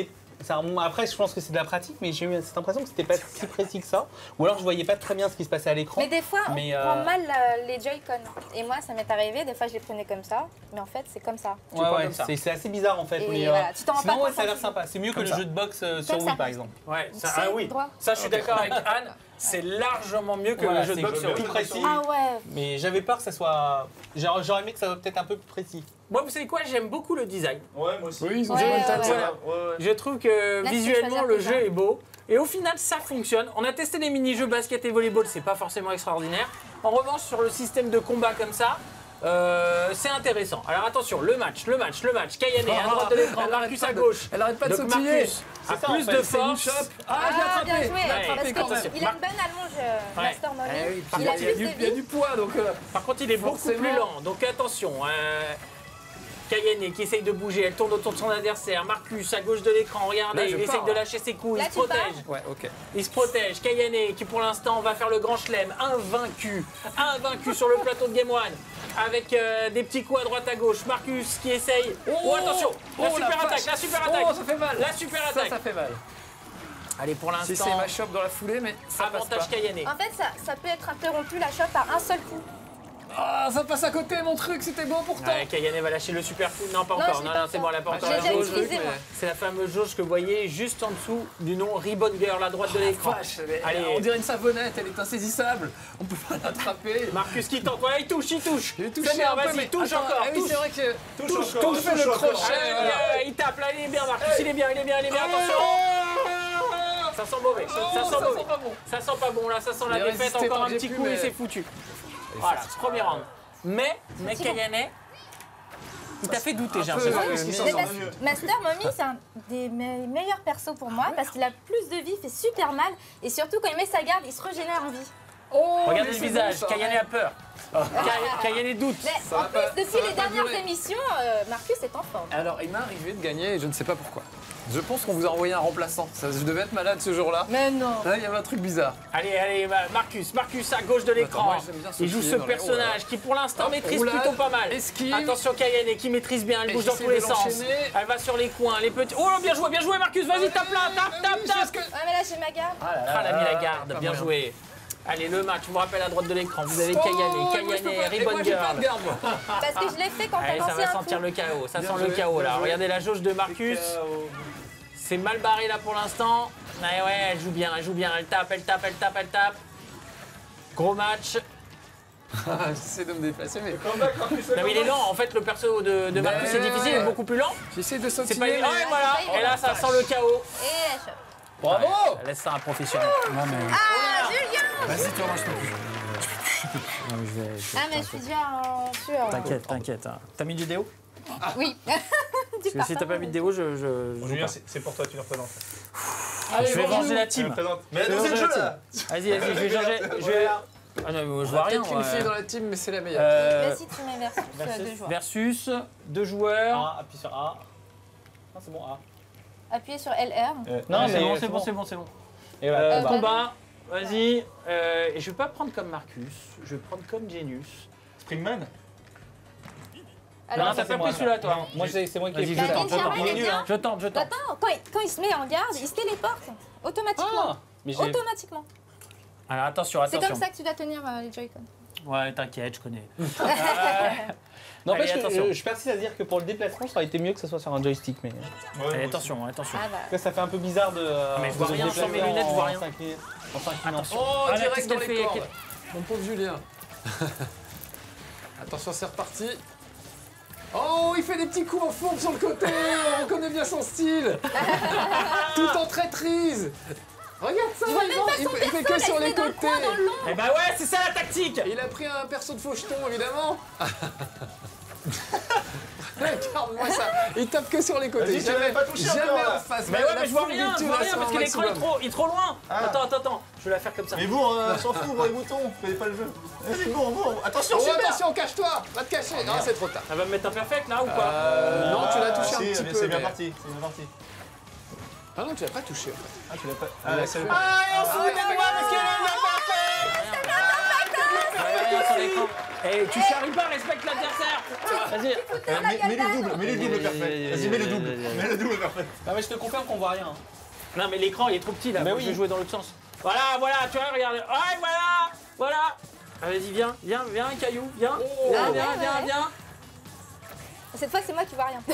Ça remonte- Après, je pense que c'est de la pratique, mais j'ai eu cette impression que c'était pas si précis que ça. Ou alors je voyais pas très bien ce qui se passait à l'écran. Mais des fois, on Mais, euh, prend mal euh, les Joy-Con. Et moi, ça m'est arrivé, des fois, je les prenais comme ça. Mais en fait, c'est comme ça. Ouais, prends ouais, comme ça. c'est c'est assez bizarre en fait. Et mais, voilà, tu t'en rends sinon, pas ouais, compte ça a quand l'air tu- sympa. C'est mieux que Comme le ça. jeu de boxe euh, sur Comme Wii ça. par exemple. Ouais, ça, C'est ah oui. droit. Ça, je suis d'accord avec Anne. C'est largement mieux que Voilà, le jeu de c'est boxe sur tout Wii. précis. Ah ouais. Mais j'avais peur que ça soit. J'aurais j'aurais aimé que ça soit peut-être un peu plus précis. Moi, vous savez quoi? J'aime beaucoup le design. Ouais, moi aussi. Oui, ils ont Ouais, joué ouais, le tas de ouais. ça. Ouais, ouais. Je trouve que Là, c'est visuellement, choisir le plus jeu un. est beau. Et au final, ça fonctionne. On a testé les mini-jeux basket et volleyball, c'est pas forcément extraordinaire. En revanche, sur le système de combat comme ça, euh, c'est intéressant. Alors attention, le match, le match, le match. Kayane à droite de l'écran, Elle arrête Marcus pas à de- gauche. Elle arrête pas de Donc sautiller. Marcus a C'est ça, plus en fait, de c'est une force. chope. Ah, Ah, j'ai attrapé. bien joué. Ouais. Parce Attrapé quand qu'il même. il a une bonne allonge, euh, Ouais. Master Mommy. Eh oui, puis Il il y a a, plus il y a de du, il y a vie. du poids donc. euh, Par contre, il est beaucoup Forcément. plus lent. Donc attention. euh, Kayane qui essaye de bouger, elle tourne autour de son adversaire. Marcus à gauche de l'écran, regardez, Là, je il essaye pars, de là. lâcher ses coups, Là, il se tu pars. protège. Ouais, ok. Il se protège. Kayane qui pour l'instant va faire le grand chelem. Invaincu. Invaincu sur le plateau de Game One. Avec euh, des petits coups à droite à gauche. Marcus qui essaye. Oh, attention. La Oh, la super attaque. vache. La super attaque. Oh, ça fait mal. La super Ça, attaque. ça fait mal. Allez, pour Si l'instant, c'est ma shop dans la foulée, mais ça passe avantage pas. Kayane. En fait, ça, ça peut être interrompu la shot par un seul coup. Ah, ça passe à côté, mon truc, c'était bon pourtant. Ouais, Kayane va lâcher le super coup. Non, pas Non, encore. je l'ai Non, pas non, c'est bon, encore. elle a pas Ah, encore J'ai la déjà jauge. utilisé, moi. C'est la fameuse jauge que vous voyez juste en dessous du nom Ribbon Girl à droite de l'écran. Vache, mais Allez, on dirait une savonnette, elle est insaisissable. On peut pas l'attraper. Marcus qui tente. Ouais, il touche, il touche. J'ai touché C'est bien, un peu, vas-y, mais touche attends, encore. ah oui, touche. c'est vrai que Touche touche, encore, touche, fais touche le encore. crochet. Allez, voilà. allez, il tape là, il est bien, Marcus, il est bien, il est bien, il est bien, attention. Ça sent mauvais, ça, Oh, ça sent ça mauvais. sent pas bon. Ça sent pas bon, là, ça sent la J'ai défaite, résisté encore tant un que j'ai petit pu, coup et mais- c'est foutu. Voilà, premier round. Mais, mais Kayane, il t'a fait douter, j'ai Un peu, l'impression. euh, Qu'est-ce qu'il mis- s'en Mais sort Mas- mieux Master Mommy, c'est un des me- meilleurs persos pour moi parce qu'il a plus de vie, il fait super mal. Et surtout, quand il met sa garde, il se régénère en vie. Oh, Regardez mais le c'est visage, bon, ça. Kayane a peur. Kay- Kayane doute. Mais Ça en va pas- plus, ça depuis va les pas dernières durer. émissions, euh, Marcus est en forme. Alors, il m'est arrivé de gagner et je ne sais pas pourquoi. Je pense qu'on vous a envoyé un remplaçant. Ça, je devais être malade ce jour-là. Mais non. Là, il y avait un truc bizarre. Allez, allez, bah, Marcus, Marcus à gauche de Attends, l'écran. moi, j'aime bien Il joue sautiller ce dans les- personnage oh là. qui pour l'instant Hop, maîtrise roulade, plutôt pas mal. esquive. Attention Kayane qui maîtrise bien, elle Et bouge dans j'essaie tous les de sens. l'enchaîner. Elle va sur les coins, les petits. Oh bien joué, bien joué Marcus, vas-y tape là, tape, tape, Oui, tape. c'est ce que- Ouais, mais là, j'ai ma garde. Ah là là, Ah, elle a mis la garde, pas bien moyen. joué. Allez, le match, je vous rappelle à droite de l'écran, vous avez Oh, Kayane, moi, je peux Kayane, pas- et Ribbon moi, j'ai pas Girl. de garde, moi. Parce que je l'ai fait quand Allez, t'as ça lancé va un sentir coup. le chaos, ça Bien sent joué, le chaos bien là. joué. Regardez la jauge de Marcus, c'est mal barré là pour l'instant. Ouais, ouais, elle joue bien, elle joue bien, elle tape, elle tape, elle tape, elle tape. Gros match. J'essaie de me déplacer, mais Non mais il est lent, en fait le perso de, de Marcus Mais c'est difficile, il est ouais. beaucoup plus lent. j'essaie de C'est sautiller. pas évident. mais- Et voilà, et là ça sent le chaos. Et la shot. Bravo. Ouais, laisse ça à un professionnel. Ah, Julien. Vas-y, toi, moi, je peux plus. Ah, mais je suis déjà en sueur. T'inquiète, t'inquiète. hein. T'as mis du déo? Oui. Parce que si t'as pas mis de déo, je. je, je joue Julien, pas. c'est c'est pour toi, tu nous représentes. je vais bonjour. venger la Tu nous team. représentes. Mais Je vais dans le venger jeu la là team. Vas-y, vas-y, je vais changer. Je vais. Ah non, mais je vois rien. Peut-être qu'une moi. fille dans la team, mais c'est la meilleure. Euh, Vas-y, tu mets versus euh, deux joueurs. versus deux joueurs. A, appuie sur A. Non, c'est bon, A. Appuyez sur L R. Non, c'est mais bon, c'est c'est bon, bon. c'est bon, c'est bon. Et voilà, Euh, combat. combat, vas-y. Euh, et je vais pas prendre comme Marcus, je vais prendre comme Genius. Springman Alors, non, t'as pas pris celui-là, toi. Moi, c'est c'est moi qui ai Vas-y, pris je ça. tente, je tente. Il est bien. Je tente, je tente. Attends, quand il, quand il se met en garde, il se téléporte. Automatiquement. Ah, mais j'ai. Automatiquement. Alors attention, C'est attention. comme ça que tu dois tenir euh, les Joy-Con. Ouais, t'inquiète, je connais. Non, Allez, parce que attention. je, je persiste à dire que pour le déplacement, ça aurait été mieux que ce soit sur un joystick. Mais Allez, attention, attention. Ah bah. ça, ça fait un peu bizarre de. mais de je vois se rien, déplacer sans mes lunettes, je vois en rien. s'incliner- En s'inclinant. Attention. Oh, Ah, là, direct qu'est-ce dans qu'elle les fait cordes. Mon pauvre Julien. Attention, c'est reparti. Oh, il fait des petits coups en fourbe sur le côté. On reconnaît bien son style. Tout en traîtrise. Regarde ça. Je vois il même vend- pas il son fait- il fait perso, que là, sur il se les met dans le côtés. coin, dans l'ombre. Eh bah ouais, c'est ça la tactique. Il a pris un perso de faucheton, évidemment. Regarde-moi ça. Il tape que sur les côtés. Vas-y, tu l'avais Jamais, pas touché jamais encore, là. en face. Mais La ouais, mais je vois fourbe rien, je du vois tout, rien là, parce c'est que un l'écran est maximum. trop, il est trop loin. Ah. Attends, attends, attends, je vais la faire comme ça. Mais bourre, euh, s'en fout, bourre les boutons, vous connaissez pas le jeu. Vas-y, bourre, bourre. Attention, Oh, super. attention, cache-toi. Va te cacher. Non, c'est trop tard. Ça va me mettre un perfect là ou pas Euh, non, tu l'as touché Ah, un si, petit mais peu. C'est bien mais- parti, c'est bien parti. Ah non, tu l'as pas touché en fait. Ah, tu l'as pas. Il a Ah, c'est fait. le. Ah, et on se fout Ah, de moi parce qu'il a un perfect. Rien sur l'écran. Eh, tu charries pas, respecte l'adversaire. Vas-y. Euh, mets- Mets le double, mets le double perfect. Vas-y, mets le double. Mets le double perfect. Non, mais je te confirme qu'on voit rien. hein. Non, mais l'écran, il est trop petit là. Bah Moi, oui. Je vais jouer dans l'autre sens. Voilà, voilà, tu vois, regarde. Ouais, voilà, voilà. Ah, vas-y, viens, viens, viens, Caillou, viens. Viens, Ah, viens, ouais, viens, ouais. viens. Cette fois, c'est moi qui vois rien.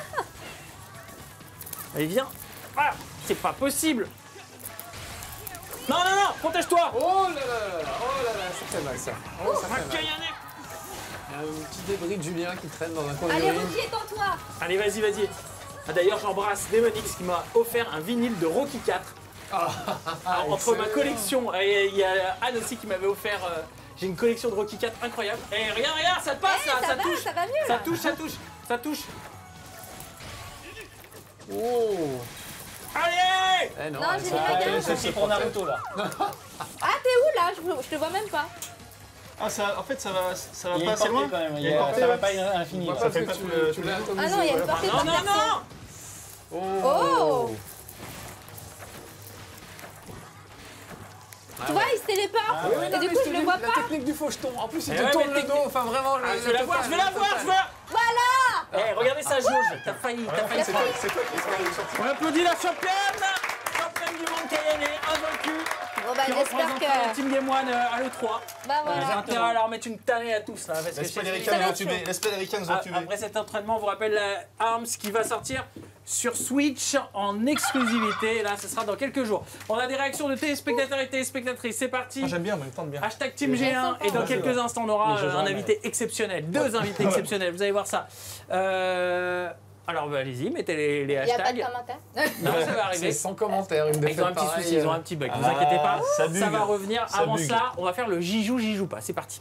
Allez, viens. Ah, c'est pas possible. Non, non, non, protège-toi. Oh là là là là, oh là là, ça fait mal ça. Oh, ça fait mal. Caillou. Il y a un petit débris de Julien qui traîne dans un coin du Allez, ring. Rocky, étends-toi. Allez, vas-y, vas-y. Ah, d'ailleurs, j'embrasse Demonix qui m'a offert un vinyle de Rocky quatre. Ah, Alors, entre ma excellent. collection, et il y a Anne aussi qui m'avait offert. euh, J'ai une collection de Rocky quatre incroyable. Et regarde, regarde, ça passe Eh, là, ça, ça va, touche. ça va mieux Ça là. touche, ça touche, ça touche. Oh. Allez. Eh non, Non, elle j'ai s'est mis la arrêtée, garde. elle C'est se aussi pour protège. Naruto là. Ah, t'es où là je, je te vois même pas. Ah, ça, en fait, ça va, ça va Il y a pas une assez portée loin. quand même. Il il y a y une a- portée, Ça va ouais. pas à l'infini. On là. voit pas fait parce pas que tout le- tu, tu tout l'as le- atomisé. Ah non, il y a une voilà. portée Non, par non, personne. non. Oh. Tu vois, il se téléporte. Oui, oui, non, et du mais coup, te je le dis, vois la pas. technique du faucheton. En plus, il Eh te ouais, tourne mais le technique- dos. Enfin, vraiment. Ah, le- je vais le la voir, je total, vais la le voir, total. je veux. Voilà. Eh, regardez sa jauge. T'as failli, t'as failli. C'est toi, c'est toi qui es sorti. On applaudit la championne, championne du monde Cayenne, invaincue, Bon, bah, qui j'espère représente la que. Team Game One euh, à l'E trois. Bah, J'ai voilà. intérêt à leur mettre une tannée à tous là, parce que Les je sais Spell que- Ricains Ça nous va ont être tubé. chaud. Les Spell Ricains nous ont Ah, tubé. Après cet entraînement, on vous rappelle la Arms qui va sortir sur Switch en exclusivité. Là, ce sera dans quelques jours. On a des réactions de téléspectateurs et téléspectatrices. C'est parti. Ah, j'aime bien, mais il me tente bien. Hashtag Team G un et dans Ouais, c'est quelques vrai. instants on aura Les jeux euh, un jamais. invité exceptionnel, deux invités exceptionnels, vous allez voir ça. Euh, alors bah, allez-y, mettez les, les Il n'y a pas de hashtags. commentaire. Non, ça va arriver. C'est sans commentaire, une Ils défaite ont un petit pareille, souci, ils ont euh, un petit bug, ne vous Ah, inquiétez pas, ça ça, bugue. va revenir. Ça Avant bugue. cela, on va faire le j'y joue, j'y joue pas, c'est parti.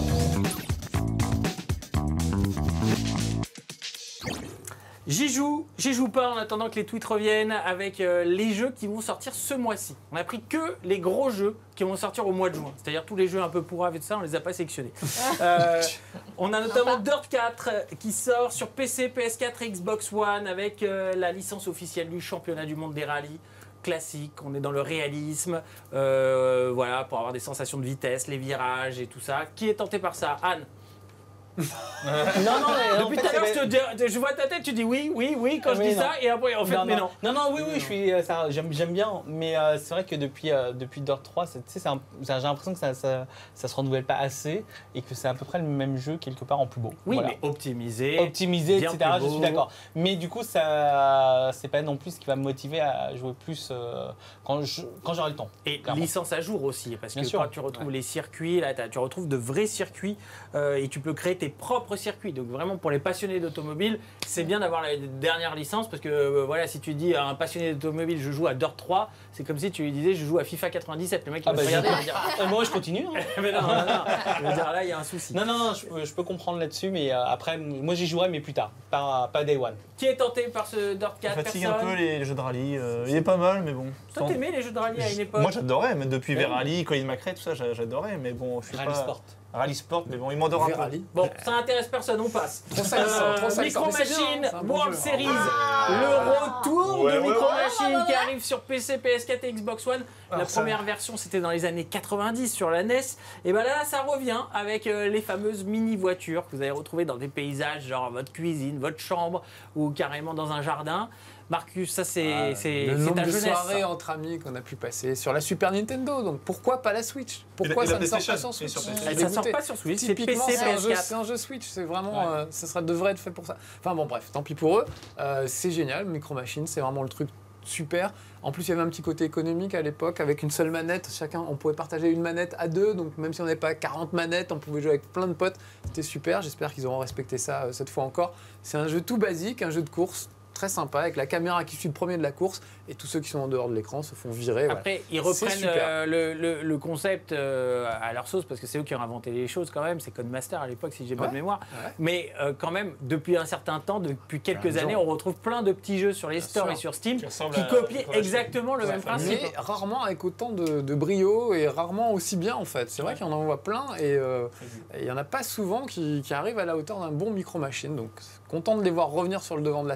J'y joue, j'y joue pas en attendant que les tweets reviennent avec euh, les jeux qui vont sortir ce mois-ci. On a pris que les gros jeux qui vont sortir au mois de juin. C'est-à-dire tous les jeux un peu pourraves et tout ça, on les a pas sélectionnés. Euh, on a notamment Dirt quatre euh, qui sort sur P C, P S quatre et Xbox One avec euh, la licence officielle du championnat du monde des rallyes. Classique, on est dans le réalisme, euh, voilà, pour avoir des sensations de vitesse, les virages et tout ça. Qui est tenté par ça? Anne? Non, non, mais en Depuis fait, tout à l'heure, c'est- je, te dis- je vois ta tête, tu dis oui, oui, oui, quand je Oui, dis non. ça, et après, en fait, non, mais non. non. non, non, oui, oui, je suis, euh, ça, j'aime, j'aime bien, mais euh, c'est vrai que depuis, euh, depuis Dirt trois, c'est- tu sais, c'est un- j'ai l'impression que ça, ça, ça se renouvelle pas assez et que c'est à peu près le même jeu quelque part en plus beau. Oui, Voilà. mais optimisé. Optimisé, bien et cetera. plus Je suis beau. d'accord. Mais du coup, ça, c'est pas non plus ce qui va me motiver à jouer plus euh, quand, je, quand j'aurai le temps. Et Clairement. licence à jour aussi, parce Bien que sûr. quand tu retrouves les circuits, là, t'as- tu retrouves de vrais circuits euh, et tu peux créer tes propres circuits. Donc vraiment pour les passionnés d'automobile, c'est bien d'avoir la dernière licence parce que euh, voilà, si tu dis à un passionné d'automobile, je joue à Dirt trois, c'est comme si tu lui disais, je joue à FIFA quatre-vingt-dix-sept. Le mec il Ah va bah, te regarder, je- il va dire, Euh, moi, je continue. hein. mais non, non, non. Je veux dire, là, il y a un souci. Non, non, non, je, peux- je peux comprendre là-dessus, mais euh, après, m- moi, j'y jouerai, mais plus tard, pas, pas Day One. Qui est tenté par ce Dirt Ça quatre? fatigue un Personne. peu les jeux de rallye. euh, il est pas mal, mais bon. Toi, Tant- t'aimais les jeux de rallye à une époque? Moi j'adorais, mais depuis Ouais. V-Rally, Colin McRae, tout ça, j'a- j'adorais, mais bon, je suis Rally pas. Sport. Rally Sport, mais bon, il m'endort un peu. Rally. Bon, ça intéresse personne, on passe. Trop salissant, trop salissant. Micro Mais c'est bien, Machine hein, c'est un bon World jeu. Series, Ah. le retour Ouais, de ouais, Micro ouais. Machine qui arrive sur P C, P S quatre et Xbox One. La Alors, ça- première version, c'était dans les années quatre-vingt-dix sur la N E S. Et ben là, ça revient avec euh, les fameuses mini voitures que vous allez retrouver dans des paysages, genre votre cuisine, votre chambre ou carrément dans un jardin. Marcus, ça c'est Ah, c'est- le c'est nombre ta de jeunesse. soirées ça. entre amis qu'on a pu passer sur la Super Nintendo, donc pourquoi pas la Switch? Pourquoi Et la- et ça la ne sort pas PlayStation, sur et Switch? sur Je suis PlayStation. Et ça sort dégoûté. pas sur Switch, c'est P C, Typiquement, c'est un, P S jeu- quatre. c'est un jeu Switch, c'est vraiment, Ouais. euh, ça sera, devrait être fait pour ça. Enfin bon, bref, tant pis pour eux. Euh, c'est génial, Micro Machine, c'est vraiment le truc super. En plus, il y avait un petit côté économique à l'époque, avec une seule manette. Chacun, on pouvait partager une manette à deux, donc même si on n'avait pas quarante manettes, on pouvait jouer avec plein de potes. C'était super. J'espère qu'ils auront respecté ça euh, cette fois encore. C'est un jeu tout basique, un jeu de course. Très sympa, avec la caméra qui suit le premier de la course et tous ceux qui sont en dehors de l'écran se font virer. voilà. Après, ils C'est reprennent super. euh, le, le- le concept euh, à leur sauce parce que c'est eux qui ont inventé les choses quand même. C'est Codemaster à l'époque, si j'ai bonne Ouais. mémoire. Ouais. Mais euh, quand même, depuis un certain temps, depuis quelques Plein de années, gens. on retrouve plein de petits jeux sur les stores sûr. et sur Steam Qui ressemblent qui à- copient à- exactement le Ouais, même enfin, principe. Mais rarement avec autant de, de brio et rarement aussi bien en fait. C'est vrai Ouais. qu'on en voit plein et euh, et il n'y en a pas souvent qui, qui arrivent à la hauteur d'un bon Micro Machine. Donc content de les voir revenir sur le devant de la scène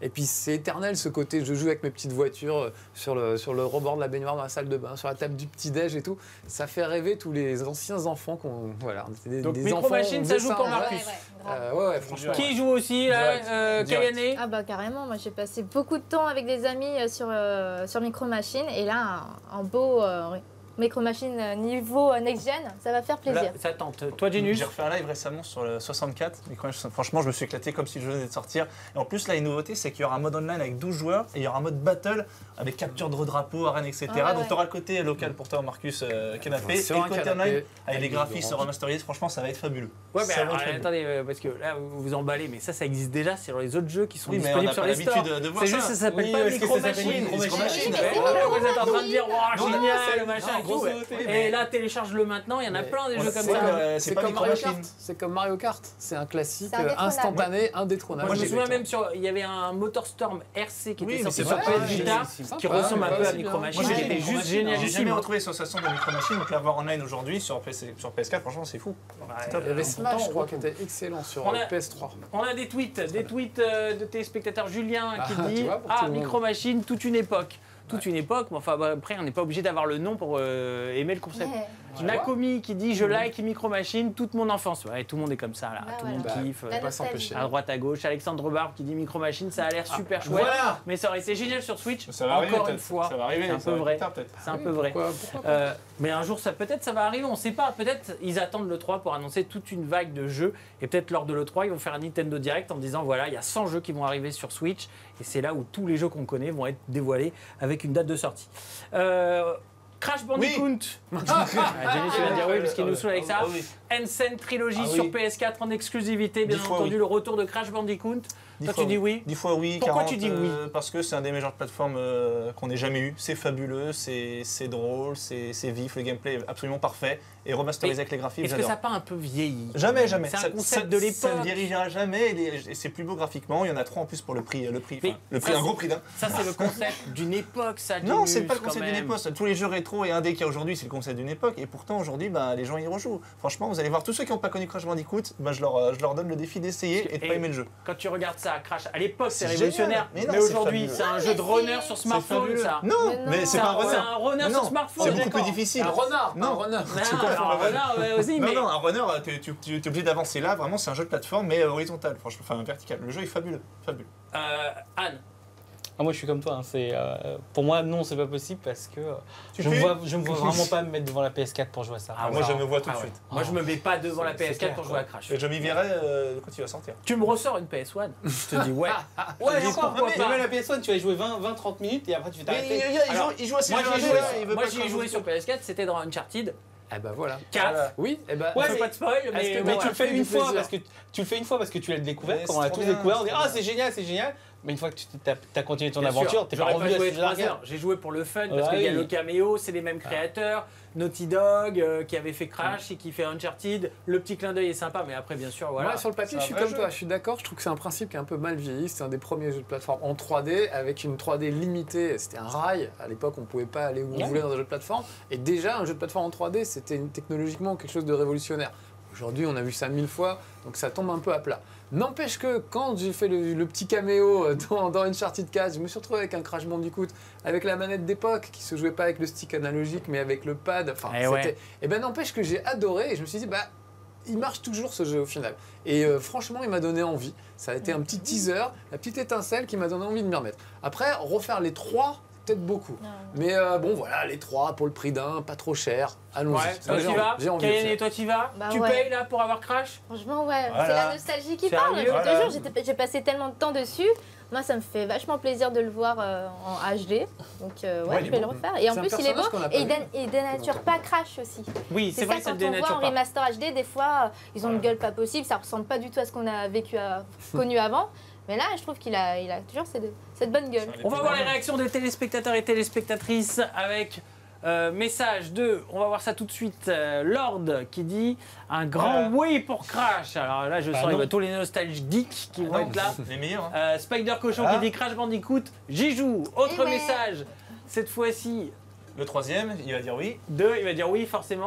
Et puis c'est éternel ce côté, je joue avec mes petites voitures euh, sur le, sur le rebord de la baignoire dans la salle de bain, sur la table du petit-déj et tout. Ça fait rêver tous les anciens enfants qu'on. Voilà, on était des, Donc des Micro enfants, Machine, on ça faisait joue pour Ouais, Marcus. ouais, grave. Euh, ouais, ouais, franchement. Qui joue aussi là Direct. euh, Direct. Kayane Ah bah carrément, moi j'ai passé beaucoup de temps avec des amis euh, sur, euh, sur Micro Machine et là un, un beau euh, Micro Machine euh, niveau euh, next gen, ça va faire plaisir. Là, ça tente. Toi, Genius? J'ai refait un live récemment sur le soixante-quatre. Et quand je- franchement, je me suis éclaté comme si le jeu venait de sortir. Et en plus, là, une nouveauté, c'est qu'il y aura un mode online avec douze joueurs et il y aura un mode battle avec capture de drapeau, arène, et cetera. Ah ouais, Donc, ouais. tu auras le côté local pour toi, Marcus euh, Canapé. Sur et un le côté canapé, online avec avec les des graphismes oranges. remasterisés. Franchement, ça va être fabuleux. Ouais, mais Ça va alors, être fabuleux. attendez, euh, parce que là, vous vous emballez, mais ça, ça existe déjà sur les autres jeux qui sont Oui, mais on disponibles n'a sur pas les l'habitude stores. de voir C'est ça. juste, ça s'appelle Oui, pas parce que Micro ça s'appelle Machine. Micro Machine. Oui, mais Ouais, c'est ouais, bon. vous êtes en train de dire, Non, waouh, non, génial, c'est- le machin non, et grosse tout. nouveauté. Et là, télécharge-le maintenant, il y en a Mais plein des on jeux a- comme c'est ça. comme, hein. euh, C'est c'est pas comme Micro Mario Machine. Kart. C'est comme Mario Kart. C'est un classique C'est euh, indétrônable. instantané, indétrônable. Moi, je me j'ai souviens fait même sur, il y avait un MotorStorm R C qui Oui, était mais sorti c'est sur pas P S pareil, Vita, c'est qui sympa, ressemble mais un pas peu à aussi Micro bien. Machine, Moi, qui j'ai était des juste J'ai génial. jamais retrouvé les sensations de Micro Machine, donc l'avoir online aujourd'hui sur, P C sur P S quatre, franchement, c'est fou. Il y avait Smash, je crois, qui était excellent sur On euh, a- P S trois. On a des tweets, des tweets euh, de téléspectateurs. Julien qui Ah, dit tu vois, pour tout Ah, le monde. Micro Machine, toute une époque. Toute une époque, mais enfin bah, après on n'est pas obligé d'avoir le nom pour euh, aimer le concept. Ouais. Nakomi qui dit je like Micro Machine toute mon enfance. Ouais, tout le monde est comme ça là, Bah, tout le monde voilà. kiffe. La euh, pas s'empêcher. nostalgie. À droite à gauche, Alexandre Barbe qui dit Micro Machine, ça a l'air super chouette. Voilà. Mais ça aurait été génial sur Switch. Ça va arriver, Encore une peut-être. fois, Ça va arriver, c'est un ça peu va être vrai. plus tard, peut-être. C'est un peu vrai. Pourquoi, pourquoi pas Euh, mais un jour, ça peut-être ça va arriver, on sait pas. Peut-être ils attendent le trois pour annoncer toute une vague de jeux. Et peut-être lors de l'E trois, ils vont faire un Nintendo Direct en disant voilà, il y a cent jeux qui vont arriver sur Switch. Et c'est là où tous les jeux qu'on connaît vont être dévoilés avec une date de sortie. Euh, Crash Bandicoot. Ah, Jenny, tu vas dire oui, parce qu'il nous saoule avec ça. Ah oui. Ensign Trilogy Ah oui. sur P S quatre en exclusivité, bien Dix fois entendu, oui. le retour de Crash Bandicoot. Dix Toi, fois tu dis oui. Dix fois oui. Pourquoi quarante, tu dis oui euh, Parce que c'est un des meilleurs jeux de plateforme euh, qu'on ait jamais eu. C'est fabuleux, c'est c'est drôle, c'est c'est vif, le gameplay est absolument parfait. Et remasterisé Et avec les graphiques, Est-ce que j'adore. ça n'a pas un peu vieilli Jamais, jamais. C'est un Ça- concept ça- de Ça ne l'époque. vieillira jamais et les- et c'est plus beau graphiquement. Il y en a trois en plus pour le prix. Le prix, Mais enfin, le prix ça, un gros c'est- prix d'un. Ça, c'est le concept d'une époque, ça. Non, Genius, c'est pas le quand concept d'une même. époque. Tous les jeux rétro et indé qu'il y a aujourd'hui, c'est le concept d'une époque. Et pourtant, aujourd'hui, bah, les gens y rejouent. Franchement, vous allez voir, tous ceux qui n'ont pas connu Crash Bandicoot, bah, je, leur, euh, je leur donne le défi d'essayer et de Et- pas aimer le jeu. Quand tu regardes ça, Crash, à l'époque, c'est C'est révolutionnaire. génial. Mais, Mais non, c'est aujourd'hui, fabuleux. c'est un Ah, jeu mais de runner c'est- sur C'est smartphone, fabuleux. ça. Non, Mais non. mais c'est C'est pas un un, c'est runner. un runner Non, sur non, smartphone. c'est beaucoup d'accord. plus difficile. Un renard, Non. un renard. Non, Tu confonds alors, le un runner, ouais, aussi, Non, mais non, un runner, tu, tu, tu es obligé d'avancer là. Vraiment, c'est un jeu de plateforme, mais euh, horizontal, franchement, enfin vertical. Le jeu est fabuleux. fabuleux. Euh, Anne, Ah, moi, je suis comme toi. hein, c'est, euh, pour moi, non, c'est pas possible parce que euh, Tu je ne fais vois, je me vois vraiment pas me mettre devant la P S quatre pour jouer à ça. Ah, Moi, ça, je me vois tout ah de ouais. suite. Moi, je me mets pas devant la C'est- P S quatre c'est clair, pour jouer quoi. à Crash. Et je m'y verrai euh, quand il va sortir. Tu me ressors une P S un, je te dis ouais. Ouais, dis encore, pourquoi mais pas. même la P S un, tu vas y jouer vingt trente minutes et après tu vas Mais t'arrêter. il, il, il Alors, joue, il joue à ces Moi, jeux j'y ai là, joué, il veut moi, pas j'y ai qu'on joué joue sur P S quatre, c'était dans Uncharted Eh ben voilà. quatre. Voilà. Oui, eh ben. Ouais, Je fais mais- pas de spoil, mais, que- Mais bon, tu le fais fait une du fois plaisir. parce que tu le fais une fois parce que tu l'as découvert, Mais quand on c'est a trop tous bien, découvert, on c'est dit trop ah bien. c'est génial, c'est génial. Mais une fois que tu as continué ton Bien sûr, aventure, t'es pas j'aurais revenu à joué ce trois jeu. heures. J'ai joué pour le fun parce Ouais, qu'il y a oui. le caméo, c'est les mêmes créateurs. Naughty Dog euh, qui avait fait Crash et qui fait Uncharted. Le petit clin d'œil est sympa, mais après, bien sûr, voilà. Moi, sur le papier, C'est je suis un vrai comme jeu. toi, je suis d'accord. Je trouve que c'est un principe qui est un peu mal vieilli. C'est un des premiers jeux de plateforme en trois D avec une trois D limitée. C'était un rail. À l'époque, on ne pouvait pas aller où on Ouais. voulait dans un jeu de plateforme. Et déjà, un jeu de plateforme en trois D, c'était une- technologiquement quelque chose de révolutionnaire. Aujourd'hui, on a vu ça mille fois, donc ça tombe un peu à plat. N'empêche que quand j'ai fait le, le petit caméo euh, dans, dans Uncharted quatre, je me suis retrouvé avec un Crash Bandicoot, avec la manette d'époque qui se jouait pas avec le stick analogique mais avec le pad. Enfin, Eh c'était- ouais. Et ben n'empêche que j'ai adoré et je me suis dit bah il marche toujours ce jeu au final. Et euh, franchement, il m'a donné envie. Ça a été un petit teaser, la petite étincelle qui m'a donné envie de m'y remettre. Après, refaire les trois, peut-être beaucoup. Non. Mais euh, bon, voilà, les trois pour le prix d'un, pas trop cher. Allons-y. Ouais, Moi, toi j'ai tu envie- vas j'ai envie. au Kayane, final. toi tu vas Bah Tu ouais. payes là pour avoir Crash Franchement, ouais, Voilà. c'est la nostalgie qui Sérieux parle. Je te Voilà. jure, j'étais- j'ai passé tellement de temps dessus. Moi, ça me fait vachement plaisir de le voir euh, en H D. Donc, euh, ouais, Ouais, il je est vais bon. le refaire. Et en C'est un plus, il est beau. personnage qu'on a pas Et il vu. dé- il dénature pas Crash aussi. Oui, c'est C'est vrai ça, que ça quand te on voit dénature en pas. remaster H D, des fois, euh, ils ont une gueule pas possible. Ça ressemble pas du tout à ce qu'on a vécu, à- connu avant. Mais là, je trouve qu'il a, il a toujours cette, cette bonne gueule. On va voir les réactions des téléspectateurs et téléspectatrices avec euh, message de, on va voir ça tout de suite, euh, Lord qui dit un grand oui pour Crash. Alors là, je Bah sens il y non. a tous les nostalgiques geeks qui vont Non, être là. Les meilleurs. hein. Euh, Spider Cochon Ah. qui dit Crash Bandicoot, j'y joue. Autre Eh ouais. message, cette fois-ci, Le troisième, il va dire oui. deux, il va dire oui forcément.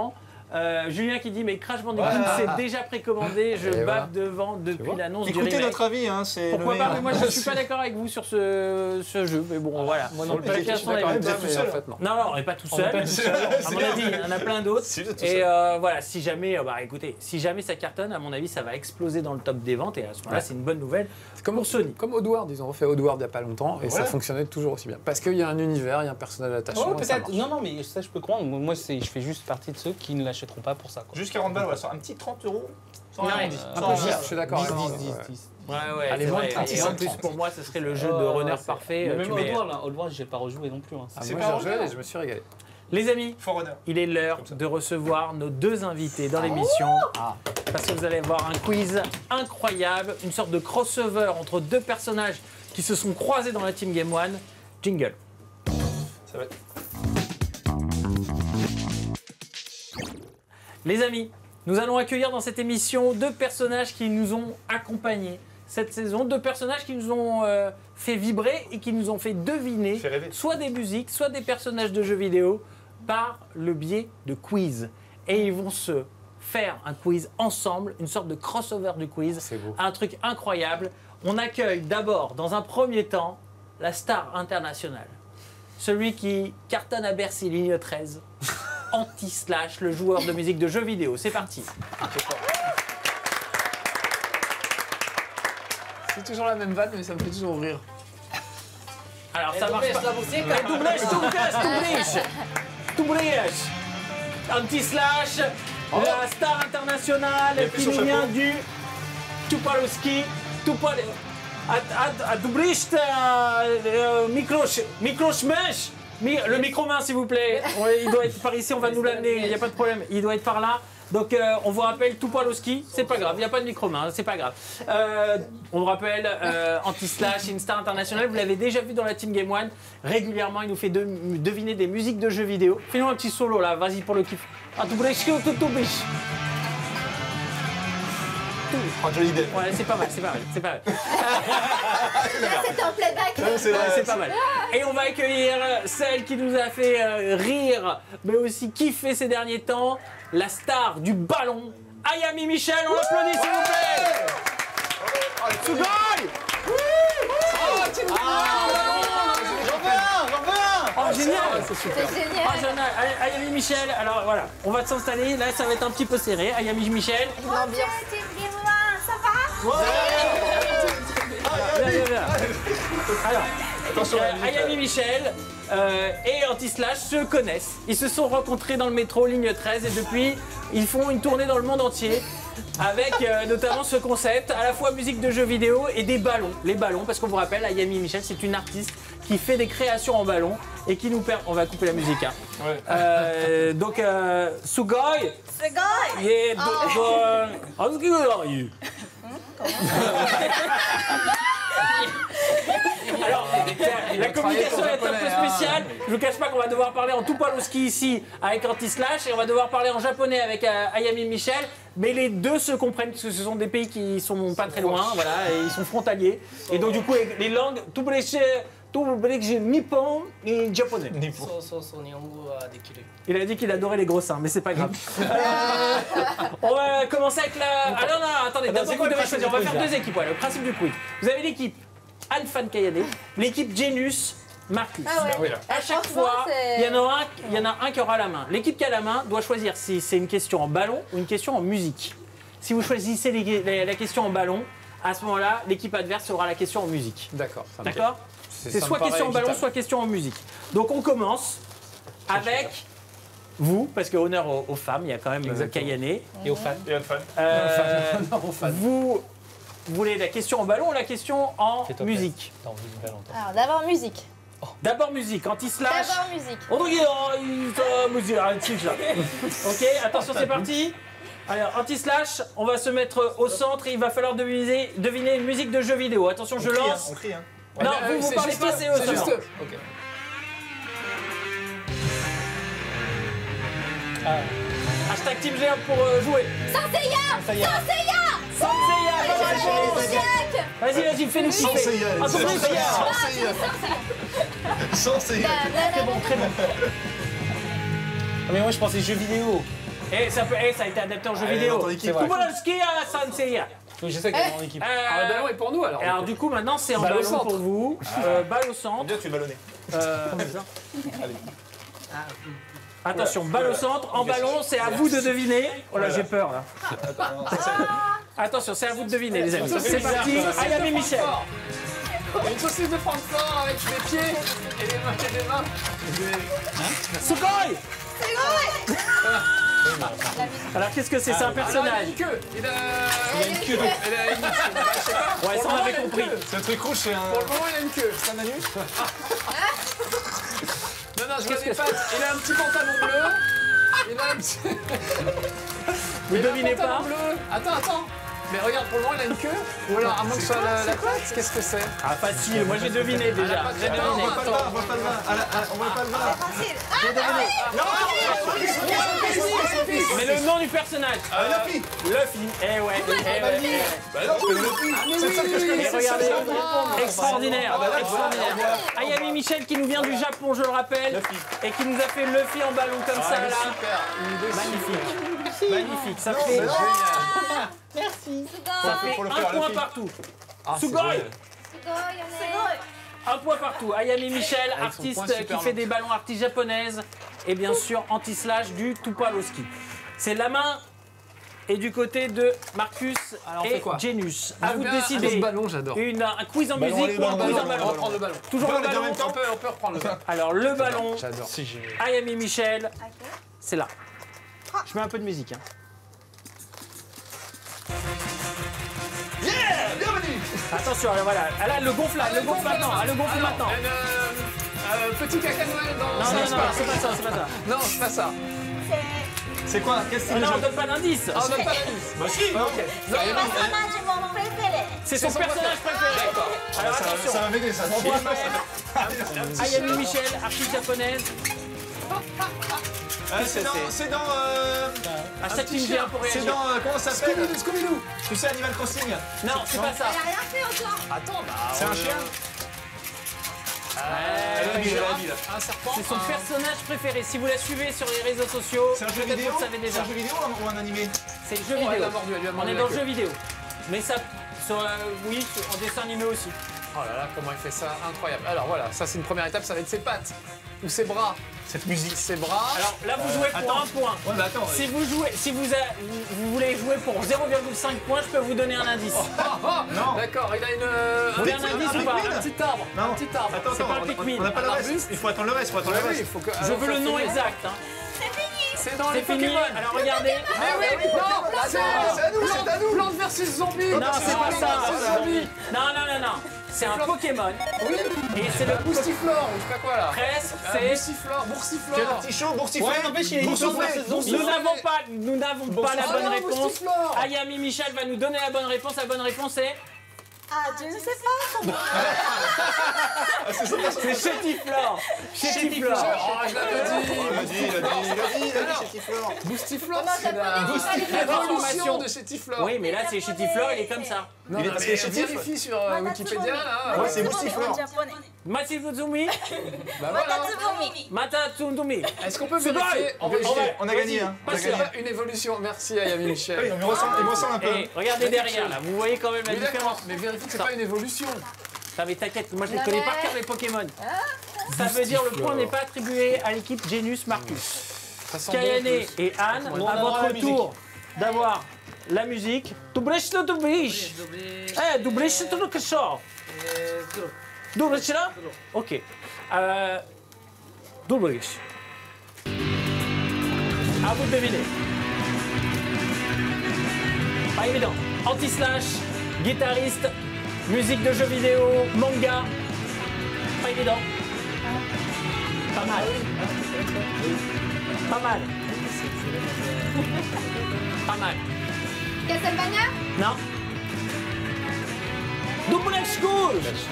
Euh, Julien qui dit mais Crash Bandicoot Ouais. c'est déjà précommandé, je Et bave voilà. devant depuis vois l'annonce du Écoutez remake. notre avis, hein, c'est le Pourquoi pas, meilleur. mais moi je suis pas d'accord avec vous sur ce, ce jeu, mais bon voilà. Moi non Sur le plus. papier, Chacun je suis son d'accord avis. avec toi, Vous êtes mais tout en seul. fait, non. Non, non, on n'est pas tout On est seul. pas tout seul. À mon avis, il y en a plein d'autres. Si, vous êtes tout Et seul. euh, voilà, si jamais, euh, bah écoutez, si jamais ça cartonne, à mon avis, ça va exploser dans le top des ventes et à ce moment-là, Ouais. c'est une bonne nouvelle C'est comme, pour Sony. comme Oddworld, ils ont refait Oddworld il n'y a pas longtemps et Voilà. ça fonctionnait toujours aussi bien. Parce qu'il y a un univers, il y a un personnage attachant. Oh, et ça peut-être. marche. Non, non, mais ça, je peux comprendre. Moi, c'est, je fais juste partie de ceux qui ne l'achèteront pas pour ça. Quoi. Juste quarante balles, voilà, sur un petit trente euros. Sans Ouais, rien. un Sans peu rien. cher. Je suis d'accord. dix, avec dix, toi, dix, ouais. dix. Ouais, ouais, Allez, c'est moins vrai. de trente, Et en trente, plus, trente. pour moi, ce serait le jeu de Euh, runner c'est- parfait. Mais euh, même tu mets- Oddworld, hein, Oddworld, j'ai pas rejoué non plus. Hein. Ah, C'est moi, pas j'ai horrible. rejoué et je me suis régalé. Les amis, Forerunner. il est l'heure de recevoir nos deux invités dans l'émission. Ah. Parce que vous allez voir un quiz incroyable, une sorte de crossover entre deux personnages qui se sont croisés dans la Team Game One. Jingle. Ça va être. Les amis, nous allons accueillir dans cette émission deux personnages qui nous ont accompagnés cette saison, deux personnages qui nous ont euh, fait vibrer et qui nous ont fait deviner Fait rêver. soit des musiques, soit des personnages de jeux vidéo par le biais de quiz. Et ils vont se faire un quiz ensemble, une sorte de crossover du quiz, C'est beau. un truc incroyable. On accueille d'abord, dans un premier temps, la star internationale. Celui qui cartonne à Bercy, ligne treize, Anti-Slash, le joueur de musique de jeux vidéo. C'est parti. C'est toujours la même vanne, mais ça me fait toujours rire. Alors ça marche pas. Eh, doublage, doublage, doublage. Doublage. Anti-Slash, la star internationale Et puis qui son nous vient chapeau. du Tupalowski. Tupal... À doublage, Miklos, Miklos Mensch. Mi- Le micro-main, s'il vous plaît. Ouais, il doit être par ici, on va nous l'amener, il n'y a pas de problème. Il doit être par là. Donc, euh, on vous rappelle Tupalowski, c'est pas grave, il n'y a pas de micro-main, c'est pas grave. Euh, on vous rappelle euh, Anti-Slash, une star internationale, vous l'avez déjà vu dans la Team Game One. Régulièrement, il nous fait de- deviner des musiques de jeux vidéo. Fais-nous un petit solo là, vas-y pour le kiff. Ah, doublage, doublage. Oh, Johnny Depp. Ouais, c'est pas mal, c'est pas mal, c'est pas mal. Là, c'était en playback. C'est Ouais, vrai, c'est pas mal. Et on va accueillir celle qui nous a fait euh, rire, mais aussi kiffer ces derniers temps, la star du ballon, Ayami Michel. On l'applaudit s'il vous plaît. Tsugai. J'en veux un, j'en veux un. Oh génial. C'est super. C'est Oh génial. génial. Ay- Ayami Michel. Alors voilà, on va s'installer. Là, ça va être un petit peu serré. Ayami Michel. L'ambiance. Viens, viens, viens. Alors, Attention, euh, Ayami Michel euh, et Anti-Slash se connaissent. Ils se sont rencontrés dans le métro ligne treize et depuis, ils font une tournée dans le monde entier avec euh, notamment ce concept, à la fois musique de jeux vidéo et des ballons. Les ballons, parce qu'on vous rappelle, Ayami Michel, c'est une artiste qui fait des créations en ballon et qui nous permet... On va couper la musique, hein. Ouais. Euh, donc, euh, Sugoi, C'est gay. yeah, do, do, how good are you? Alors, la communication va être un peu spéciale. Je vous cache pas qu'on va devoir parler en Tupalowski ici avec Anti-Slash et on va devoir parler en japonais avec euh, Ayami Michel. Mais les deux se comprennent parce que ce sont des pays qui sont pas très loin, voilà, et ils sont frontaliers. Et donc du coup, les langues Tupalowski, Tupalowski, Nippon et japonais. そうそうそう日本語はできる。 Il a dit qu'il adorait les gros seins, mais c'est pas grave. Euh, on va commencer avec la. Ah non, non, attendez, d'abord c'est vous quoi le devez principe choisir. On va du faire quiz, deux là équipes. Ouais, le principe du quiz. Vous avez l'équipe Alphan Kayane, l'équipe Genus, Marcus. Ah ouais. Oui, là. À chaque Franchement, fois, c'est- il y, en a un, il y en a un qui aura la main. L'équipe qui a la main doit choisir si c'est une question en ballon ou une question en musique. Si vous choisissez les- la, la question en ballon, à ce moment-là, l'équipe adverse aura la question en musique. D'accord. ça me- D'accord C'est C'est ça me soit paraît question en ballon, équitable. soit question en musique. Donc on commence avec vous, parce que honneur aux, aux femmes, il y a quand même euh, Exactement. Kayane. Et aux fans. Et un fan. Euh, Non, fan. vous voulez la question en ballon ou la question en Fais-toi musique plaisir. T'as envie de Valentin. Alors, d'abord musique. D'abord musique, anti-slash. D'abord musique. On regarde, il faut musique, un petit là. Ok, attention, c'est parti. Alors, anti-slash, on va se mettre au centre et il va falloir deviner, deviner une musique de jeu vidéo. Attention, je On crie, hein, lance. on crie, hein. Non, Ouais, vous, vous c'est parlez juste pas, eux, c'est eux C'est juste seulement. eux. Ok. Hashtag Team G un pour euh, jouer. Sanseiya. Sanseiya. Sanseiya, bonne réponse. Jack. Vas-y, vas-y, fais-nous kiffer. Sanseiya, Ah, Sanseiya. Sans essayer. Très bon, très bon. Ah, mais moi je pensais jeux vidéo. Et ça, peut, eh, ça a été adapté en jeu Allez, vidéo. dans ton équipe. Tubolowski à Sanseiya. Donc je sais qu'elle est en équipe. Euh, Ah, le ballon est pour nous alors. et alors du coup maintenant c'est en Balle au ballon centre. pour vous. Euh, balle au centre. Bien, tu es ballonné. Euh, attention, balle au centre. En ballon, c'est à vous de deviner. Oh là, j'ai peur là. Attention, c'est à vous de deviner les amis. C'est parti. Ayami Michel. Une saucisse de Francfort avec les pieds et les mains et les mains. Sugoi. Alors qu'est-ce que c'est? C'est un Alors, il a personnage. une queue. Il a, Il a une queue. Il a une queue. Je sais pas. Ouais, ça Pour on le avait moment, il a une compris. queue. C'est un truc rouge, c'est un. Pour le moment, il a une queue. C'est un anus. Non, non, je vois Qu'est-ce des que pattes. Il a un petit pantalon bleu. Il a un petit. Vous il a un devinez pantalon pas? bleu. Attends, attends. Mais regarde, pour le moment, il a une queue. Ou alors, à moins que ce soit la, la patte, qu'est-ce que c'est? Ah facile. Moi j'ai deviné déjà. patte, J'ai ah, On deviné. voit pas le bas, on voit pas le bas. Ah, là, ah, on voit pas le bas. Facile. Mais le nom du personnage. Ah, Luffy. Luffy. Eh ouais. Eh ouais. eh ouais. Bah non, je connais Luffy. C'est ça que je Et connais. regardez, ça. extraordinaire, Ah bah là, extraordinaire. voilà. Ayami Michel qui nous vient du Japon, je le rappelle, Luffy. et qui nous a fait Luffy en ballon comme ça là. Super. Une idée Magnifique, magnifique. Ça Non, fait, mais non. ça fait Faut le un faire, point Luffy. partout. Ah, c'est Sugoi, génial. un point partout. Ayami Michel, Avec son artiste point qui super fait long. des ballons artistes japonaises, et bien sûr anti-slash du Tubolowski. C'est la main. Et du côté de Marcus Alors, on et fait quoi? Genus. À J'aime vous de bien décider. Ce ballon, j'adore. Une, un quiz en Ballon, musique allez, ou un ballon, quiz en ballon, ballon. On va prendre le ballon. Toujours On le peut le dire en ballon. même temps On peut, on peut reprendre le ballon. Alors le ballon, J'adore. C'est génial. Ayami Michel, c'est là. Je mets un peu de musique. Hein. Yeah, bienvenue. Attention, alors voilà. Ah là, le gonfle là, le gonfle maintenant. Ah, le gonfle Alors, maintenant. un, euh, euh, petit caca Noël dans. Non, non, non, c'est pas ça, c'est pas ça. Non, c'est pas ça. C'est quoi? Qu'est-ce que Ah c'est non, le on jeu? donne pas d'indice. Ah, on donne pas d'indice. Bah si, non. Non, C'est son son personnage préféré. D'accord. Alors Ça va- attention. ça va m'aider ça. On voit Ayami Michel, artiste japonaise. Euh, C'est dans. C'est dans. euh, Hashtag Team G un pour C'est réagir. dans. euh, Comment ça s'appelle? Scooby-Doo, Scooby-Doo. Tu sais, Animal Crossing. Non, c'est pas ça. Attends, bah. C'est un chien? Ouais, Elle a dit, elle a dit, là. Un serpent. c'est son un- personnage préféré. Si vous la suivez sur les réseaux sociaux, C'est un jeu peut-être vidéo? vous le savez C'est déjà. un jeu vidéo ou un animé? C'est le jeu Oh, elle vidéo. l'a mordu, elle lui a On mordu est la dans le queue. jeu vidéo. Mais ça, sur, euh, oui, sur- en dessin animé aussi. Oh là là, comment il fait ça, incroyable. Alors voilà, ça c'est une première étape, ça va être ses pattes ou ses bras. Cette musique. Ses bras. Alors là, vous jouez pour attends. un point. Ouais, mais attends. Si vous jouez, si vous, a- vous, vous voulez jouer pour zéro virgule cinq points, je peux vous donner un indice. Oh, oh, Non. D'accord, il a une. euh, Vous voulez un Pikmin, indice un ou pas? Pikmin. Un petit arbre. Non. Un petit arbre. Attends, C'est attends, pas le on- Pikmin. on n'a pas le Un reste. arbuste. Il faut attendre le reste, il faut attendre Ouais, le oui, reste. il faut que. Je alors, veux ça le nom fait- exact. Hein. C'est dans C'est les fini. Pokémon. Alors regardez. Mais oui, non, c'est c'est à nous, c'est à nous. Plante versus zombie. Non, c'est pas ça. versus zombie. Non, non, non, non. C'est un Pokémon. Oui. Et c'est le Boustiflore, ou je sais pas quoi là. presque. Un C'est. Boussiflore, C'est Boursiflore. l'artichaut, boursifflé. Ouais, n'empêche, il y a une Boursouflé. différence, c'est Nous n'avons pas, nous n'avons pas la Ah bonne non, réponse. Boustiflore. Ayami Michel va nous donner la bonne réponse. La bonne réponse est. Ah, je ne sais pas. C'est Chétiflore. Chétiflore. Oh, je l'avais dit. Il a dit, il a dit, il a dit, il a dit, Alors. Chétiflore. Boustiflore, Comment c'est ça la peut être l'évolution de Chétiflore. Oui, mais là c'est Chétiflore, il est comme ça. Non, Il est non, parce mais que Chétif- vérifie sur euh, Wikipédia là. Ouais, c'est Boustiflore. Matsuzumi, Bah voilà. Matatsundumi. Est-ce qu'on peut C'est vérifier bon. On vérifie. On va- On a gagné, hein. On a Parce que- gagné. C'est pas une évolution. Merci Ayami Oui, Michel. il me ressemble, il me ressemble un peu. Et regardez derrière là, vous voyez quand même la Oui, d'accord, différence. mais vérifie que c'est Ça. pas une évolution. Ça mais t'inquiète, moi je les Non, connais mais- par cœur les Pokémon. Ça veut dire le point n'est pas attribué à l'équipe Genus Marcus. Ça sent bon, en Kayane plus. et Anne, On à adore la votre tour d'avoir la musique. Doublech le doublech. Eh, doublech le que ça. Doublech là. Ok. Euh, doublech. À vous de deviner. Pas évident. Anti-slash, guitariste, musique de jeux vidéo, manga. Pas évident. Pas mal. Pas mal. Pas mal. Castlevania. Non. Double School.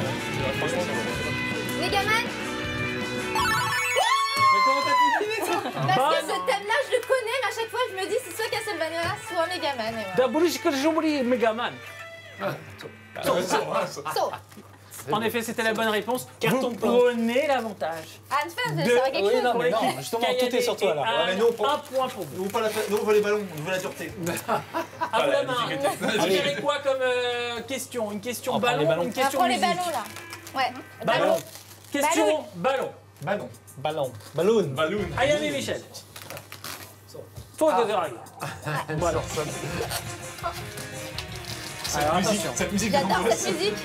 Megaman. Mais comment t'as pu deviner ça? Parce Bonne. que ce thème-là, je le connais, mais à chaque fois, je me dis c'est soit Castlevania, soit Megaman. Et voilà. Double School, Megaman. So. En effet, c'était la bonne réponse. Carton Vous plein. prenez l'avantage. Anne, fais un Deux. ça quelque Oui, chose. non, Pour mais non, l'équipe justement, tout Kayane est sur toi, là. et Anne, Ouais, mais nous, on prend- un point pour vous. Nous, pas la... nous, on veut les ballons, on veut la dureté. À vous la main. Vous Allez. gérez quoi comme euh, question? Une question On prend les ballon, ballons. une On question prend les musique? ballons là. Ouais. Ballon. Question Ballon. ballon. Bah non. Ballon. Ballon. Balloon. Ayane et Michel. Faute de règle. Voilà. Cette Alors, musique, attention. cette musique J'adore de cette musique.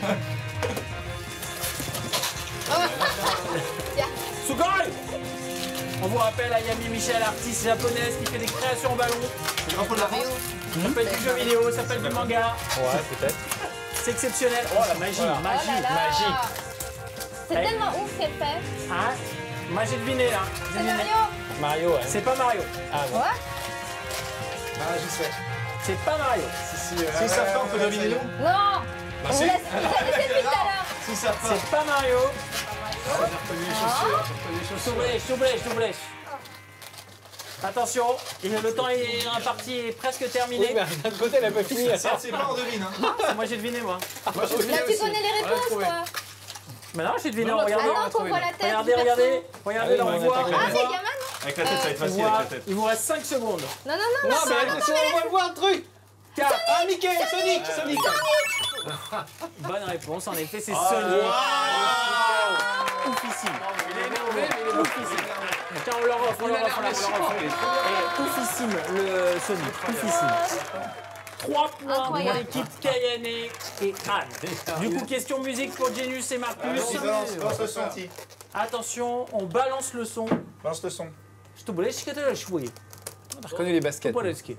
Sugoi. On vous rappelle Ayami Michel, artiste japonaise qui fait des créations en ballon. Le drapeau de la France. Ça peut être du jeu vidéo, ça peut être du manga. Ouais, peut-être. C'est exceptionnel. Oh la magie, Voilà. Oh magie, là là. magie. C'est Allez. tellement ouf qu'elle fait. Hein? Moi j'ai deviné là. J'ai C'est deviné. Mario. Mario, ouais. C'est pas Mario. Ah, bon. Ouais. Ah, je sais. C'est pas Mario. Si, si, euh, Si ça fait, on peut ouais, deviner ça y est. nous. Non. On vous si. laisse vous avez laissé depuis tout à l'heure. Si ça fait. C'est pas Mario. J'ai reconnu les chaussures, j'ai reconnu les chaussures. Soublèche, soublèche, soublèche. Attention, et le temps est imparti est presque Oui, terminé. mais d'un côté, elle a pas fini. Ça, c'est pas en devine. Hein. Moi j'ai deviné moi. Moi, j'ai deviné Là, tu aussi. connais les On l'a réponses, trouvé. toi. Mais non, j'ai deviné Non, en on l'a Ah regardant. trouvé. non, qu'on voit la tête. Regardez, du perso. regardez, regardez Ah oui, leur mais on voix. attaque Ah, leur c'est voix. Gaman, non Avec la tête, ça va être Il facile vous avec la reste- tête. il vous reste cinq secondes. Non, non, non, Non, non. mais si on va voir le truc. quatre. Ah, Mickey, Sonic, Sonic. Bonne réponse, en effet, c'est Ah, Sonic. wow. Oufissime. Il est énervé, mais il est Oufissime. Tiens, on leur offre, on leur offre, on leur offre, on leur offre. Et oufissime, le Sonic. Oufissime. trois points pour Incroyable. l'équipe Kayane et Anne. Du coup, question musique pour Genius et Marcus. Balance, balance le son, Ti. Attention, on balance le son. Balance le son. Je te voulais chiquer le chouille. Je connais les baskets. Pas le ski.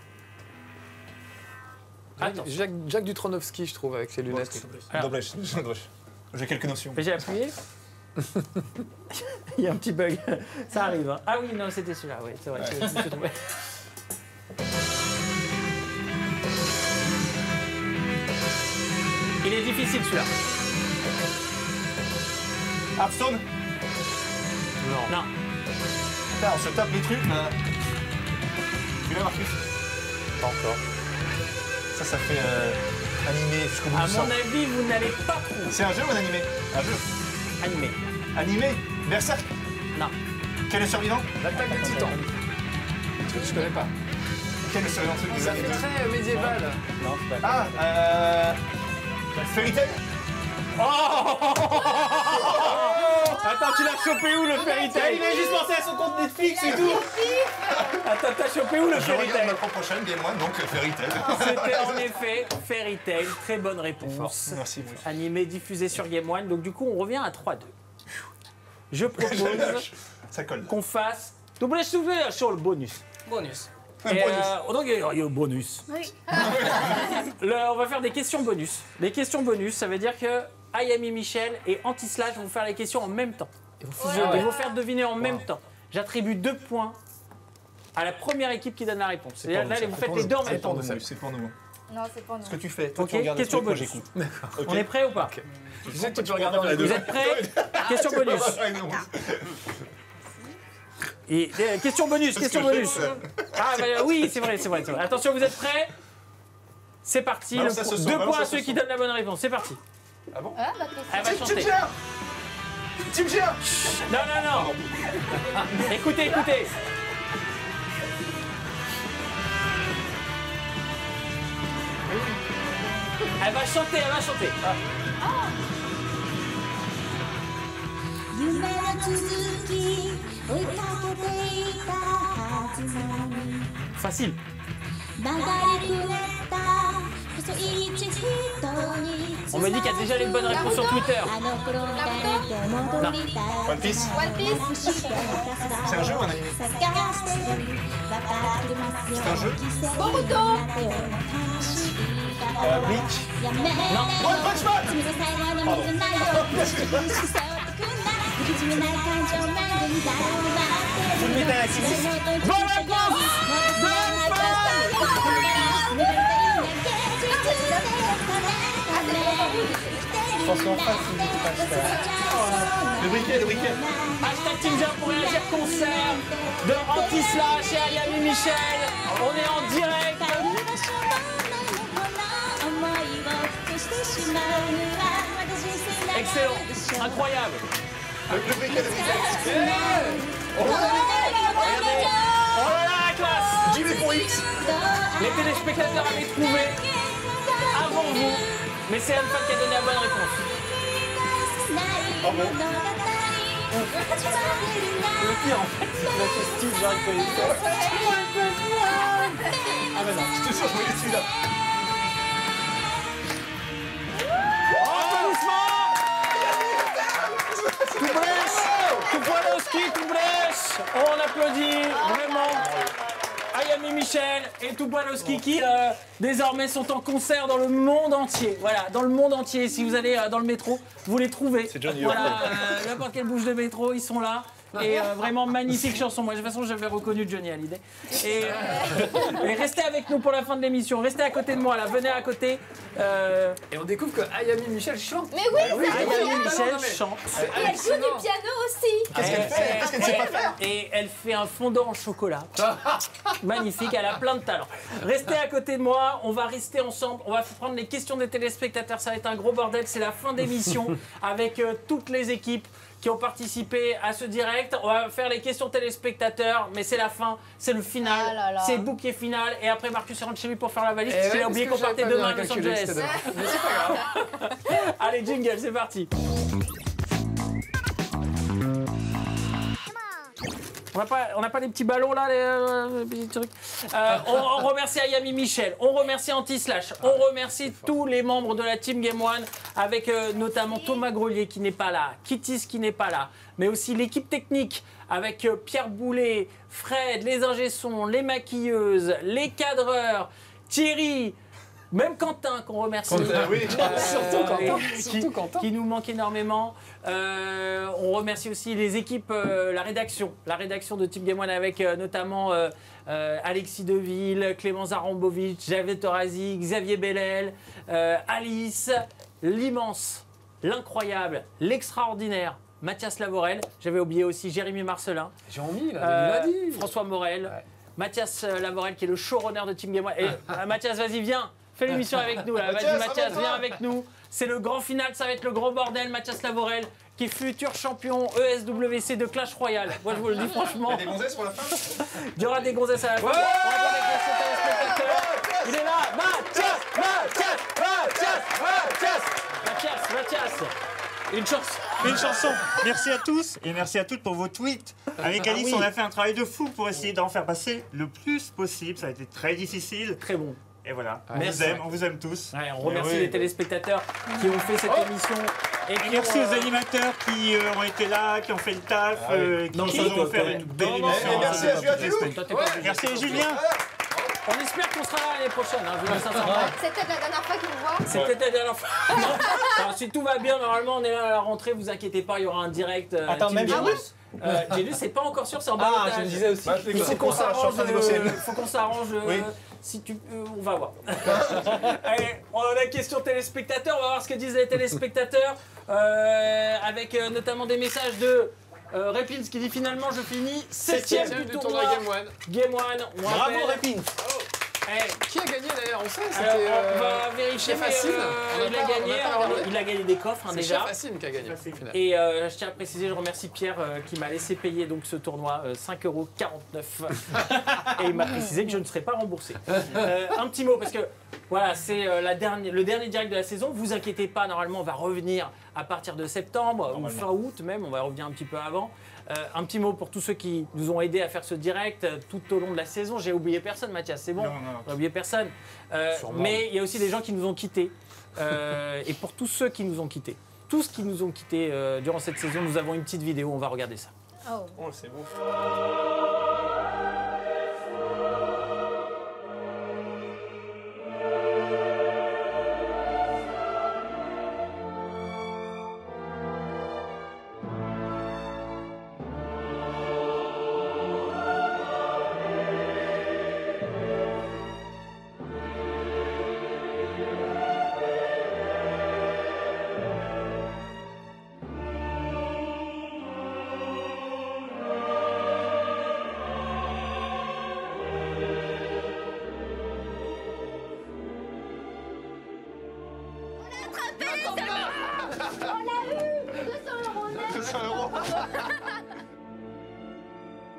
Attention. Jacques, Jacques Dutronovski, je trouve, avec ses lunettes. Alors. Doblèche, doblèche. J'ai quelques notions. Mais j'ai appuyé. Il y a un petit bug. Ça arrive. Hein. Ah oui, non, c'était celui-là. Oui, c'est vrai. Ouais. je- je me suis trompé. Il est difficile celui-là. Hearthstone. Non. Putain, on se tape les trucs là. Tu l'as, Marcus? Pas encore. Ça, ça fait euh, animé jusqu'au bout À du sang. mon avis, vous n'allez pas trouver. C'est un jeu ou un animé? Un jeu. Animé. Animé? Berserk? Non. Quel est le survivant? L'attaque des titans. Un truc que je connais pas. Quel est le survivant? Truc des Ça fait animés. très médiéval. Non, c'est pas. Ah, euh. Fairy Tail? Attends, tu l'as chopé où le Fairy Tail? Il a juste pensé à son compte Netflix et tout. Attends, t'as chopé où le Je Fairy regarde Tail? ma propre prochaine Game One, donc Fairy Tail. C'était en effet Fairy Tail. Très bonne réponse. Merci. Animé diffusé sur Game One. Donc du coup, on revient à trois deux. Je propose Ça colle. qu'on fasse double soulevé sur le bonus. Bonus. Et, euh, donc, il y a il y a un bonus. Oui. Le- on va faire des questions bonus. Les questions bonus, ça veut dire que Ayami Michel et Anti-Slash vont faire les questions en même temps. Ils vont, fusionner, ils vont faire deviner en même temps. J'attribue deux points à la première équipe qui donne la réponse. C'est Et là, pour nous, là, ça. vous C'est faites pour les nous. deux en C'est même pour temps. nous, c'est pour nous. Non, c'est pas nous. Ce que tu fais, toi Ok, tu regardes question le truc, bonus. moi j'écoute. On est prêt ou pas? Tu sais que tu peux regarder dans les deux. Vous êtes prêts? Question bonus. Et, euh, question bonus, question que je bonus. sais. Ah bah, oui, c'est vrai, c'est vrai, c'est vrai. Attention, vous êtes prêts? C'est parti. Balance Le à ce po- son, deux balance points à à ce ceux son. qui donnent la bonne réponse. C'est parti. Ah, bah, question. Elle va Team chanter. Gea Team Gea Non, non, non. Écoutez, écoutez. Elle va chanter, elle va chanter. 夢の続き追いかけていたはずなのに Facile. 流れくれた細い道人に On me dit qu'il y a déjà les bonnes réponses sur Twitter. あの頃誰でも戻りたい One Piece One Piece. C'est un jeu ou un animé? 探してるわかりますよ C'est un jeu? 奇跡 Boruto. な手を悲しい Euh, Bleach やめて One Punch Man 君の最後の水ないよし背負ってくんなら引き締めない感情なんで誰を待ってる Full Metal Alchemist Bonne réponse. Je pense qu'en face, il n'était pas super. Le briquet, le briquet Hashtag Team Jam pour réagir concert de Anti-Slash et Ayami Michel. On est en direct. 思いを隠してしまうのは私せな Excellent, incroyable. Le public a des Oh là là, la classe. Jimmy pour X. Les téléspectateurs avaient trouvé avant vous, mais c'est Alpha qui a donné la bonne réponse. Oh bon. Le pire en fait, c'est que la question de la connaissance. Ah bah non, je te jure, je voyais celui-là. Tout Tubrowski, tout brèche. On applaudit vraiment Ayami Michel et Tubrowski qui euh, désormais sont en concert dans le monde entier. Voilà, dans le monde entier. Si vous allez euh, dans le métro, vous les trouvez. C'est Johnny Voilà, euh, n'importe quelle bouche de métro, ils sont là. Et euh, vraiment magnifique chanson. Moi, de toute façon, j'avais reconnu Johnny Hallyday. Et, euh, et restez avec nous pour la fin de l'émission. Restez à côté de moi, là. Venez à côté. Euh, Et on découvre que Ayami Michel chante. Mais oui, oui, c'est Ayami génial. Michel non, mais- chante. C'est Et elle joue hallucinant. du piano aussi. Qu'est-ce qu'elle fait Qu'est-ce qu'elle ne sait pas faire Et elle fait un fondant en chocolat. Magnifique, elle a plein de talent. Restez à côté de moi, on va rester ensemble, on va prendre les questions des téléspectateurs, ça va être un gros bordel, c'est la fin d'émission avec euh, toutes les équipes qui ont participé à ce direct. On va faire les questions téléspectateurs, mais c'est la fin, c'est le final, Ah là là. c'est le bouquet final. Et après, Marcus rentre chez lui pour faire la valise, Eh parce qu'il ouais, a oublié parce qu'on que partait j'avais pas demain à bien Los calculé que Angeles. c'était demain. Mais c'est pas grave. Allez, jingle, c'est parti. On n'a pas, on n'a pas les petits ballons là, les, euh, les petits trucs. Euh, on, on remercie Ayami Michel, on remercie Anti-Slash, on remercie tous les membres de la Team Game One, avec euh, notamment Thomas Grelier qui n'est pas là, Kittis qui n'est pas là, mais aussi l'équipe technique avec euh, Pierre Boulet, Fred, les ingé-sons, les maquilleuses, les cadreurs, Thierry. Même Quentin qu'on remercie. Quentin, oui. Surtout Quentin. qui, Surtout Quentin. qui nous manque énormément. Euh, on remercie aussi les équipes, euh, la rédaction, la rédaction de Team Game One avec euh, notamment euh, euh, Alexis Deville, Clément Zarambovic, Javier Torazi, Xavier Bellel, euh, Alice, l'immense, l'incroyable, l'extraordinaire Mathias Lavorel. J'avais oublié aussi Jérémy Marcelin, Jean-Mi, là, euh, il l'a dit. François Morel, Ouais. Mathias Lavorel qui est le showrunner de Team Game One. Et euh, Mathias, vas-y, viens, fais l'émission avec nous là. Vas-y, Mathias, Mathias, ramène-toi. viens avec nous. C'est le grand final, ça va être le gros bordel. Mathias Lavorel, qui est futur champion E S W C de Clash Royale. Moi, je vous le dis franchement, Des gonzesses pour la fin. il y aura des gonzesses à la fin. On va voir les questions téléspectateurs. Il est là, Mathias, Mathias, Mathias, Mathias, Mathias, Mathias. Une chance. Une chanson. Merci à tous et merci à toutes pour vos tweets. Avec Alice, oui. on a fait un travail de fou pour essayer d'en faire passer le plus possible. Ça a été très difficile. Très bon. Et voilà, on Merci. vous aime, on vous aime tous. Ouais, on remercie Et oui. les téléspectateurs qui ont fait cette émission. Et Et qui merci ont, aux euh, animateurs qui euh, ont été là, qui ont fait le taf, Ah oui. euh, qui Non, nous ça, ont toi, offert toi. une belle Non, non, émission. Et merci à Julien Théou. Toi, t'es pas obligé. Merci Julien. On espère qu'on sera là l'année prochaine. Hein, je vous dis sincèrement. C'était la dernière fois qu'ils nous voient. C'est peut-être la dernière fois. Non. Alors, si tout va bien, normalement, on est là à la rentrée. Vous inquiétez pas, il y aura un direct. euh, Attends, Team même Game Janus One. Euh, Janus, c'est pas encore sûr, c'est en Ah, balotage. je me disais aussi. Bah, je Il l'écoute, faut qu'on je suis en s'arrange. train de négocier. euh, faut qu'on s'arrange. euh, Oui. Si tu, euh, on va voir. Allez, on a la question téléspectateurs. On va voir ce que disent les téléspectateurs. Euh, avec euh, notamment des messages de euh, Repins qui dit finalement je finis septième Septième du du tournoi tournoi Game One. Game One. On Bravo rappelle- Repins. Eh, Qui a gagné d'ailleurs? On sait, c'était. alors, euh, on va vérifier. Chef Hassim. euh, On a il a pas- on a gagné. pas Alors, regardé. il a gagné des coffres hein, C'est déjà. Chef Hassim qui a gagné. au final. Et euh, je tiens à préciser, je remercie Pierre euh, qui m'a laissé payer donc ce tournoi euh, cinq euros quarante-neuf. Et il m'a précisé que je ne serais pas remboursé. Euh, un petit mot parce que voilà, c'est euh, la dernière, le dernier direct de la saison. Vous inquiétez pas, normalement on va revenir à partir de septembre ou fin août même. On va revenir un petit peu avant. Euh, un petit mot pour tous ceux qui nous ont aidés à faire ce direct euh, tout au long de la saison. J'ai oublié personne, Mathias, c'est bon. Non, non. J'ai oublié personne. Euh, Sûrement. mais il y a aussi des gens qui nous ont quittés. Euh, et pour tous ceux qui nous ont quittés, tous qui nous ont quittés euh, durant cette saison, nous avons une petite vidéo, on va regarder ça. Oh. Oh, c'est beau. On l'a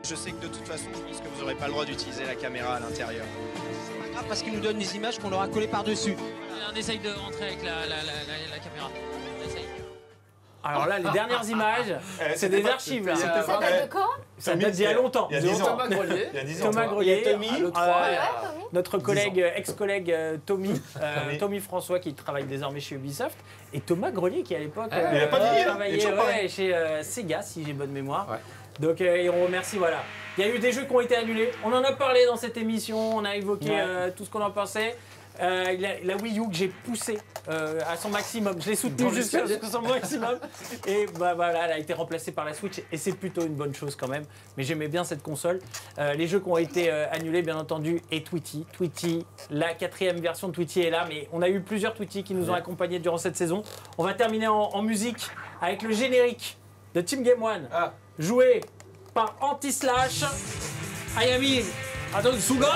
Je sais que de toute façon, je pense que vous n'aurez pas le droit d'utiliser la caméra à l'intérieur. C'est pas grave parce qu'ils nous donnent des images qu'on leur a collées par-dessus. On essaye de rentrer avec la, la, la, la, la caméra. On essaye. Alors là, les dernières images, c'est des archives. Là. Ça date de quand? Ça date d'il y a longtemps. Il y a dix ans. Thomas Grelier. Il y a dix ans. Thomas toi. Grelier, Tommy, euh, le trois, euh, et, euh, Ouais, Tommy. notre collègue, ex-collègue euh, Tommy, euh, Tommy. Tommy François qui travaille désormais chez Ubisoft, et Thomas Grelier qui à l'époque Ah, il a pas vieilli, hein. Il est travaillait toujours ouais, pareil. chez euh, Sega, si j'ai bonne mémoire. Ouais. Donc euh, et on remercie, voilà. Il y a eu des jeux qui ont été annulés, on en a parlé dans cette émission, on a évoqué Ouais. euh, tout ce qu'on en pensait. Euh, la, la Wii U que j'ai poussée euh, à son maximum, je l'ai soutenue Dans jusqu'à l'escalier. son maximum et bah, voilà, elle a été remplacée par la Switch et c'est plutôt une bonne chose quand même, mais j'aimais bien cette console. Euh, les jeux qui ont été euh, annulés bien entendu et Tweety, Tweety, la quatrième version de Tweety est là, mais on a eu plusieurs Tweety qui nous ont accompagnés durant cette saison. On va terminer en, en musique avec le générique de Team Game One, Ah. joué par Anti-Slash, Ayami, attends, Sugoi.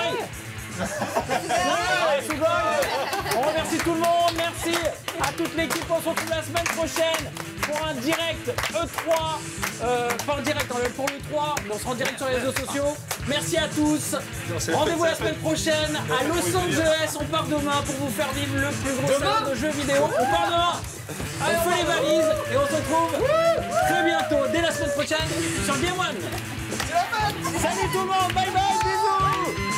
Ouais, Sugoi. On remercie tout le monde, merci à toute l'équipe, on se retrouve la semaine prochaine pour un direct E trois, euh, pas en direct, hein, pour l'E trois, mais on sera en direct sur les réseaux sociaux. Merci à tous, rendez-vous la semaine prochaine à Los Angeles, on part demain pour vous faire vivre le plus gros salon de jeux vidéo, on part demain, on fait les valises et on se retrouve très bientôt, dès la semaine prochaine sur Game One. Salut tout le monde, bye bye, bisous.